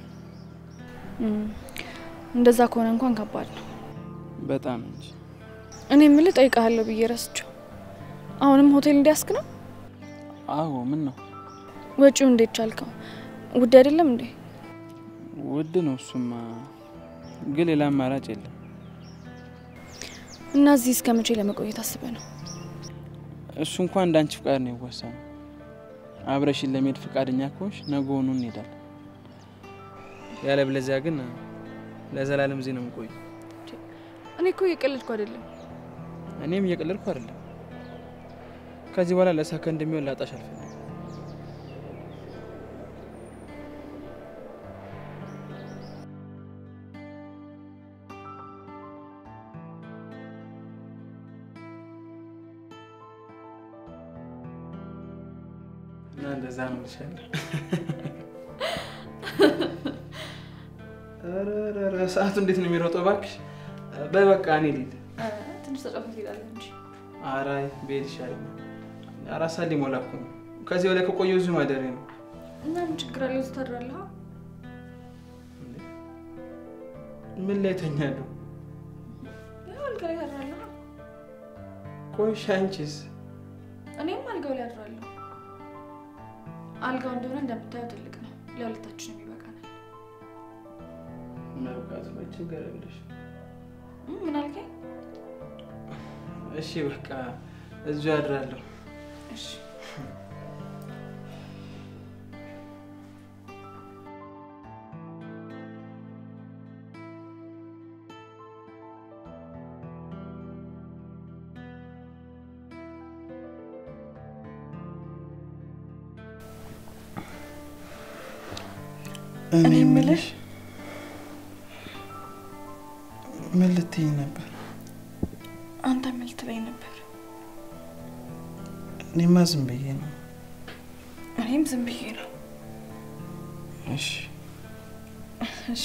እንደዛ ከሆነ እንኳን ከባድ ነው። በጣም እንጂ። እኔ የምልህ ጠይቃለሁ ብዬ ረስቼው። አሁንም ሆቴል እንዲያስክ ነው? አዎ። ምን ነው? ወጪው እንዴት ቻልከው? ውድ አይደለም እንዴ? ውድ ነው እሱማ፣ ግን ሌላ አማራጭ የለም። እና እዚህ እስከ መቼ ለመቆየት አስበህ ነው? እሱ እንኳን እንዳንቺ ፍቃድ ነው የወሰነው። አብረሽን ለመሄድ ፍቃደኛ ከሆንሽ ነገውኑ እንሄዳለን። ያለበለዚያ ግን ለዘላለም እዚህ ነው የምቆየው። እኔ እኮ እየቀለድኩ አይደለም። እኔም እየቀለድኩ አይደለም። ከዚህ በኋላ ለሰከንድ የሚሆን ላጣሽ አልፈልግም። እንደዛ ነው ይሻላል። አረ ሰዓቱ እንዴት ነው የሚሮጠው እባክሽ። በቃ እኔ ልሂድ። ትንሽ ተጫውተህ ትሄዳለህ እንጂ። ኧረ ብሄድ ይሻለኛል። 4 ሰዓት ሊሞላ እኮ ነው። ከዚህ በላይ ከቆየሁ እዚሁ ማደሬ ነው። እና ምን ችግር አለው? እዚህ ታድራለህ። ምን ላይ ተኛለሁ? ያው አልጋ ላይ ታድራለህ። ቆይ አንቺስ? እኔም አልጋው ላይ አድራለሁ። አልጋው እንደሆነ እንደምታየው ትልቅ ነው። ለሁለታችን የሚበቃናል። መብቃቱ ችግር የለሽ። ምን አልከኝ? እሺ በቃ እዚሁ አድራለሁ። እሺ እኔ የምልሽ ምን ልትይኝ ነበር? አንተ ምን ልትለኝ ነበር? እኔማ ዝም ብዬ ነው። እኔም ዝም ብዬ ነው። እሺ እሺ።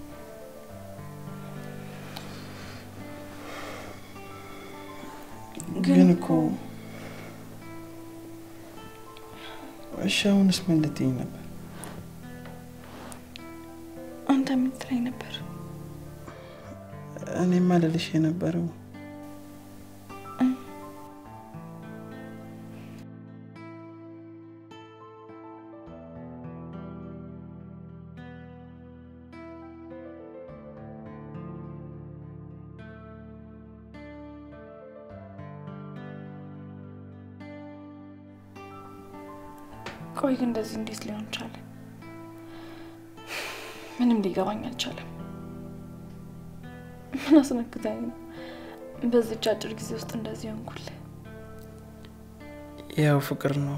ግን እኮ እሺ አሁንስ ምን ልትይኝ ነበር? አንተ ምን ልትለኝ ነበር? እኔማ ልልሽ የነበረው ቆይ ግን እንደዚህ እንዴት ሊሆን ቻለ? ምንም ሊገባኝ አልቻለም። ምን አስነክታኝ ነው በዚህ አጭር ጊዜ ውስጥ እንደዚህ ሆንኩል? ያው ፍቅር ነው።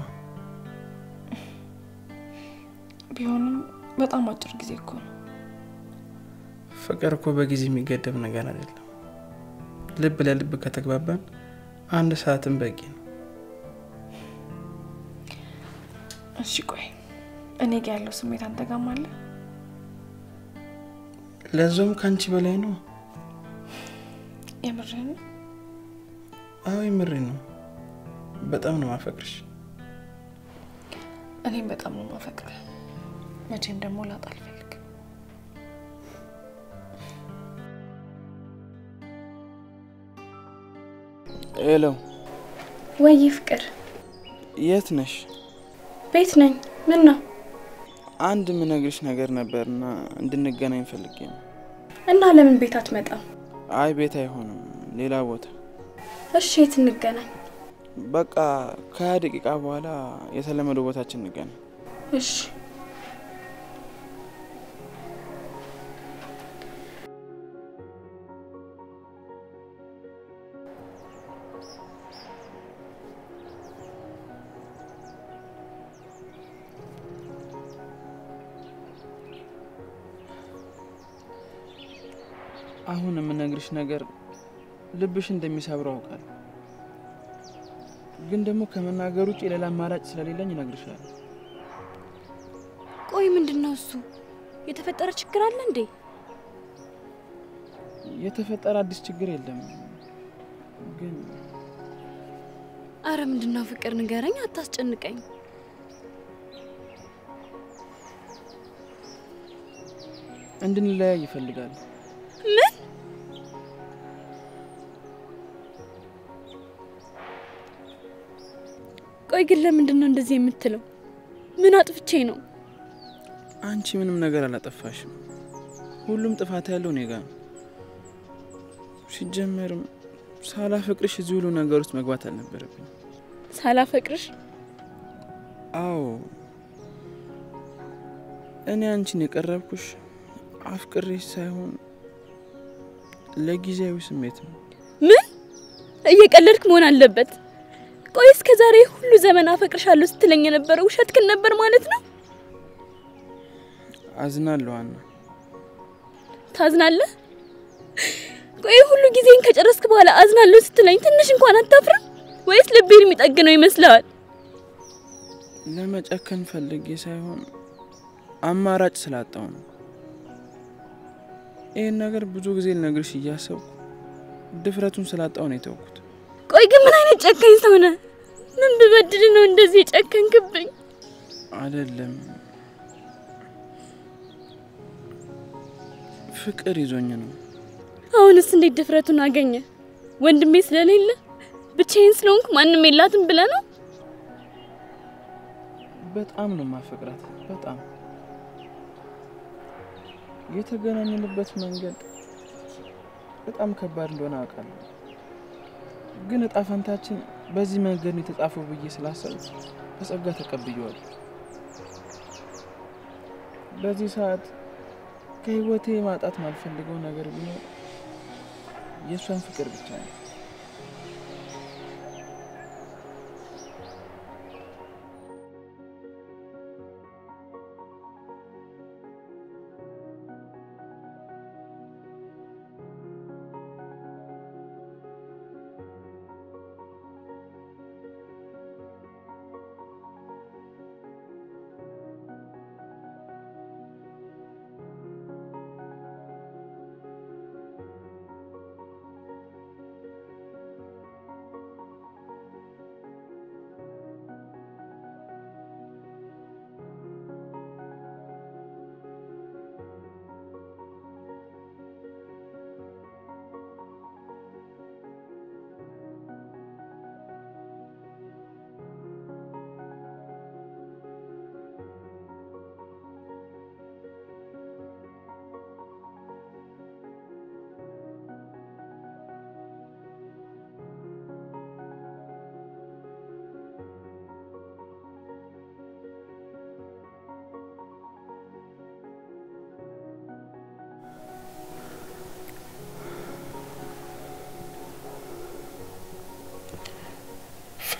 ቢሆንም በጣም አጭር ጊዜ እኮ ነው። ፍቅር እኮ በጊዜ የሚገደብ ነገር አይደለም። ልብ ለልብ ከተግባባን 1 ሰዓትም በቂ ነው። እሺ ቆይ እኔ ጋር ያለው ስሜት አንተ ጋር አለ? ለዞም ካንቺ በላይ ነው። የምሬን? አዎ የምሬን ነው። በጣም ነው ማፈቅርሽ። እኔም በጣም ነው ማፈቅር። መቼም ደግሞ ላጣ አልፈልግም። ሄሎ። ወይ ፍቅር፣ የት ነሽ? ቤት ነኝ። ምን ነው? አንድ ምነግርሽ ነገር ነበርና እንድንገናኝ ፈልጌ ነው። እና ለምን ቤት አትመጣም? አይ ቤት አይሆንም፣ ሌላ ቦታ። እሺ የት እንገናኝ? በቃ ከ20 ደቂቃ በኋላ የተለመደው ቦታችን እንገናኝ። እሺ። አሁን የምነግርሽ ነገር ልብሽ እንደሚሰብረው አውቃለሁ። ግን ደግሞ ከመናገር ውጪ ሌላ አማራጭ ስለሌለኝ እነግርሻለሁ። ቆይ ምንድነው እሱ? የተፈጠረ ችግር አለ እንዴ? የተፈጠረ አዲስ ችግር የለም። ግን አረ ምንድነው ፍቅር ንገረኝ፣ አታስጨንቀኝ። እንድንለያይ ይፈልጋል። ምን? ቆይ ግን ለምንድነው እንደዚህ የምትለው? ምን አጥፍቼ ነው? አንቺ ምንም ነገር አላጠፋሽም። ሁሉም ጥፋት ያለው እኔ ጋር ነው። ሲጀመርም ሳላፈቅርሽ እዚህ ሁሉ ነገር ውስጥ መግባት አልነበረብኝ። ሳላፈቅርሽ? አዎ፣ እኔ አንቺን የቀረብኩሽ አፍቅሬሽ ሳይሆን ለጊዜያዊ ስሜት ነው። ምን? እየቀለድክ መሆን አለበት። ቆይ እስከ ዛሬ ሁሉ ዘመን አፈቅርሻለሁ ስትለኝ የነበረው ውሸትክን ነበር ማለት ነው? አዝናለሁ አና። ታዝናለህ? ቆይ ሁሉ ጊዜን ከጨረስክ በኋላ አዝናለሁ ስትለኝ ትንሽ እንኳን አታፍርም? ወይስ ልቤን የሚጠግነው ይመስላል? ለመጨከን ፈልጌ ሳይሆን አማራጭ ስላጣው ነው። ይሄን ነገር ብዙ ጊዜ ልነግርሽ እያሰብኩ ድፍረቱን ስላጣው ነው የተውኩት። ቆይ ግን ምን አይነት ጨካኝ ሰው ነህ? ምን ብበድል ነው እንደዚህ ጨከንክብኝ? አይደለም፣ ፍቅር ይዞኝ ነው። አሁንስ እንዴት ድፍረቱን አገኘ? ወንድሜ ስለሌለ ብቻዬን ስለሆንኩ ማንንም የላትም ብለህ ነው? በጣም ነው ማፈቅራት። በጣም የተገናኘንበት መንገድ በጣም ከባድ እንደሆነ አውቃለሁ። ግን እጣ ፈንታችን በዚህ መንገድ ነው የተጻፈው ብዬ ስላሰብኩ በጸጋ ተቀብዬዋለሁ። በዚህ ሰዓት ከህይወቴ ማጣት ማልፈልገው ነገር ቢኖር የሷን ፍቅር ብቻ ነው።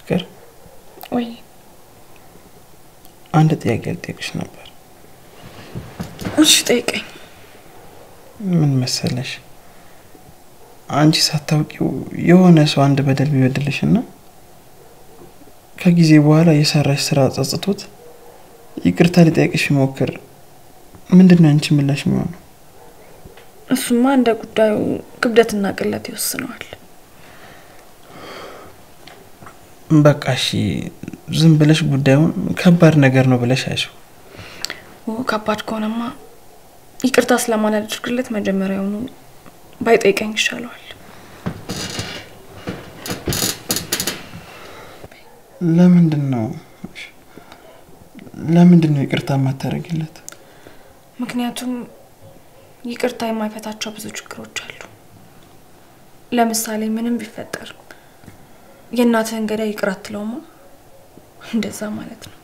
ፍቅር ወይ አንድ ጥያቄ ልጠይቅሽ ነበር። እሺ ጠይቀኝ። ምን መሰለሽ አንቺ ሳታውቂው የሆነ ሰው አንድ በደል ቢበድልሽና ከጊዜ በኋላ የሰራሽ ስራ ጸጽቶት ይቅርታ ሊጠይቅሽ ቢሞክር ምንድነው አንቺ ምላሽ የሚሆነው? እሱማ እንደ ጉዳዩ ክብደትና ቅለት ይወስነዋል። በቃ እሺ ዝም ብለሽ ጉዳዩን ከባድ ነገር ነው ብለሽ አይሽው። ከባድ ከሆነማ ይቅርታ ስለማላደርግለት መጀመሪያውኑ ባይጠይቀኝ ይሻለዋል። ለምንድነው ይቅርታ ማታረግለት? ምክንያቱም ይቅርታ የማይፈታቸው ብዙ ችግሮች አሉ። ለምሳሌ ምንም ቢፈጠር የእናትህን ገዳይ ይቅር አትለውማ? እንደዛ ማለት ነው።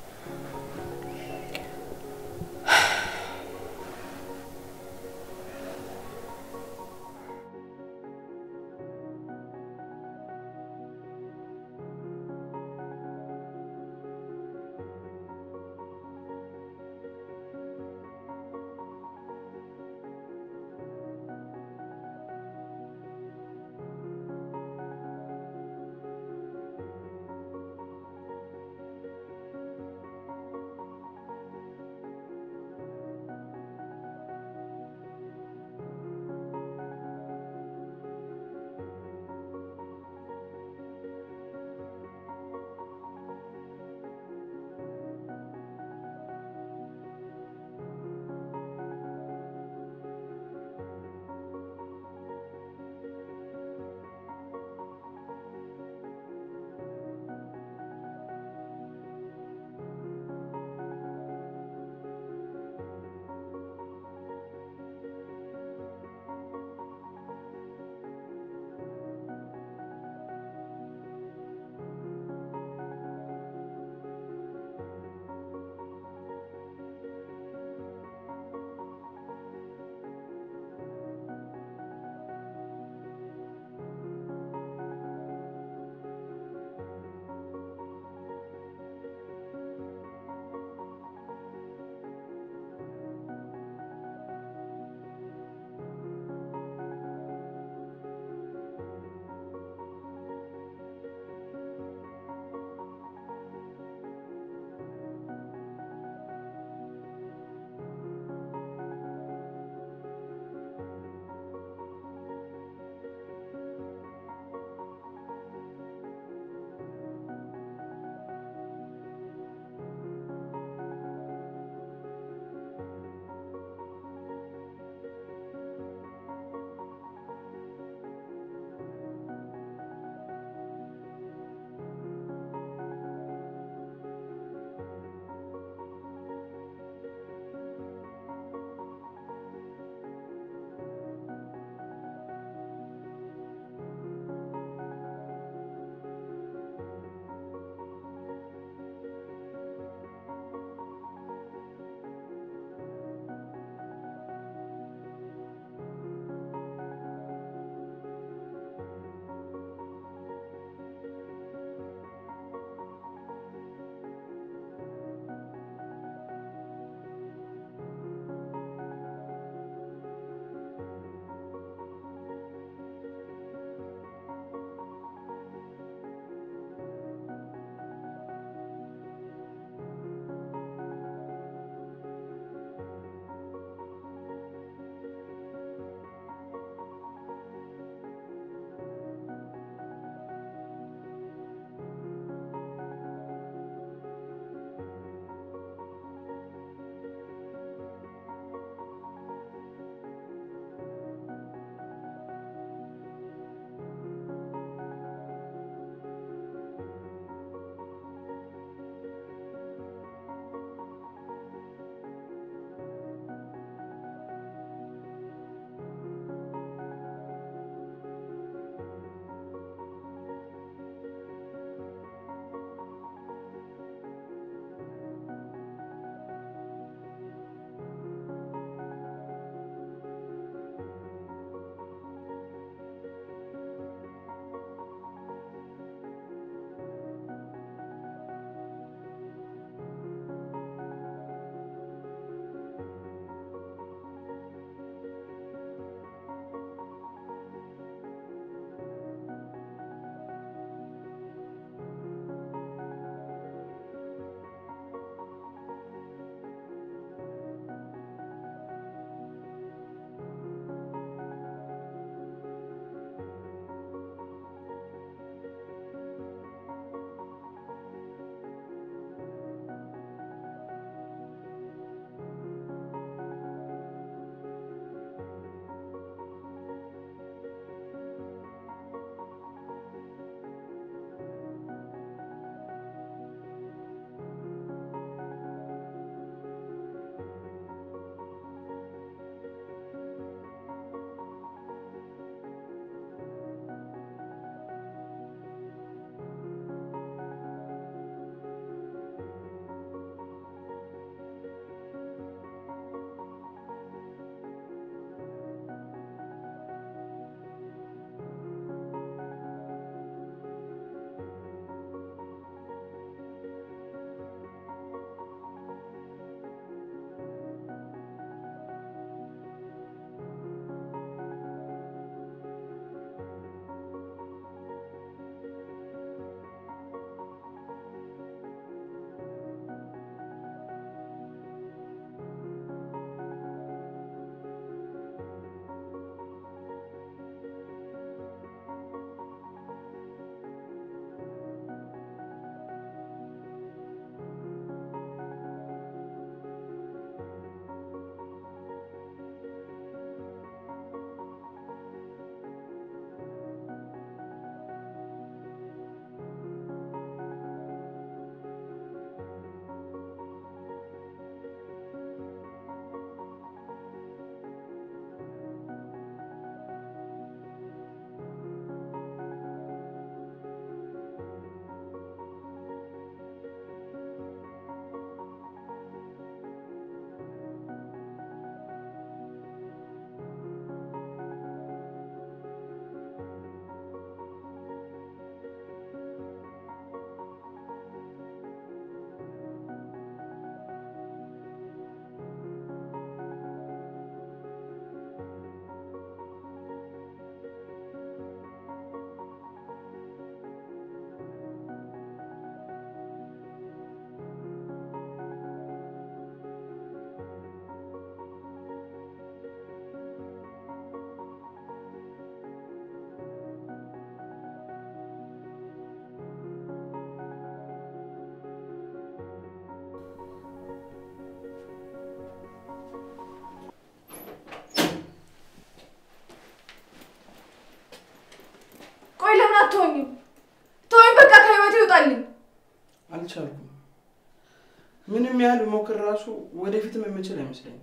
ምንም ያህል ሞክር ራሱ ወደፊትም የምችል አይመስለኝም።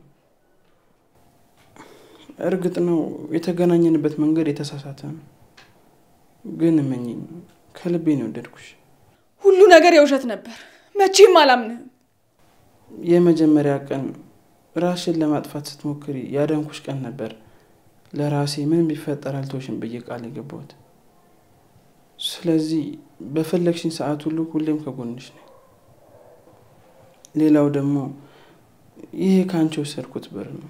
እርግጥ ነው የተገናኘንበት መንገድ የተሳሳተ ነው። ግን እመኚኝ ከልቤ ነው የወደድኩሽ። ሁሉ ነገር የውሸት ነበር። መቼም አላምንህም። የመጀመሪያ ቀን ራስሽን ለማጥፋት ስትሞክሪ ያዳንኩሽ ቀን ነበር። ለራሴ ምንም ቢፈጠር አልተውሽም ብዬ ቃል የገባሁት። ስለዚህ በፈለግሽኝ ሰዓት ሁሉ ሁሌም ከጎንሽ ነኝ። ሌላው ደግሞ ይሄ ካንቺ ወሰድኩት ብር ነው።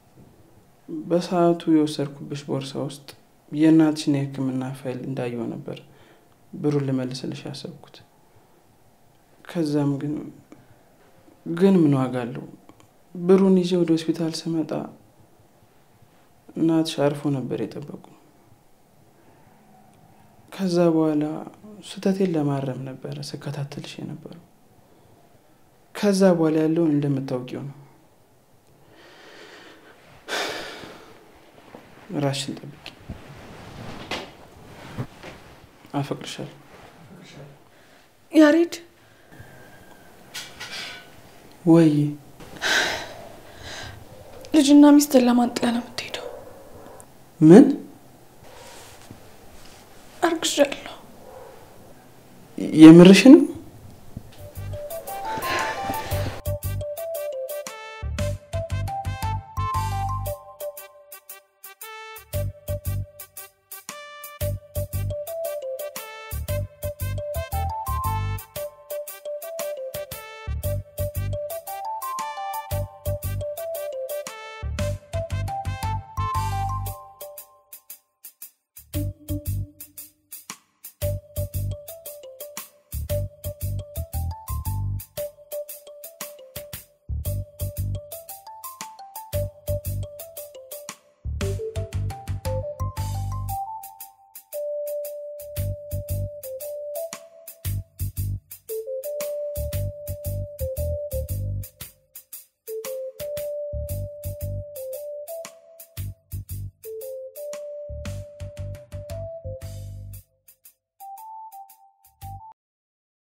በሰዓቱ የወሰድኩብሽ ቦርሳ ውስጥ የእናትሽን የሕክምና ፋይል እንዳየው ነበር ብሩን ልመልስልሽ ያሰብኩት። ከዛም ግን ምን ዋጋ አለው? ብሩን ይዤ ወደ ሆስፒታል ስመጣ እናትሽ አርፎ ነበር የጠበቁ። ከዛ በኋላ ስህተቴን ለማረም ነበር ስከታተልሽ የነበረው። ከዛ በኋላ ያለውን እንደምታውቂው ነው። ራስሽን ጠብቂ። አፈቅርሻለሁ። ያሬድ ወይ ልጅና ሚስትን ለማንጥላ ነው የምትሄደው? ምን? አርግዣለሁ። የምርሽን ነው?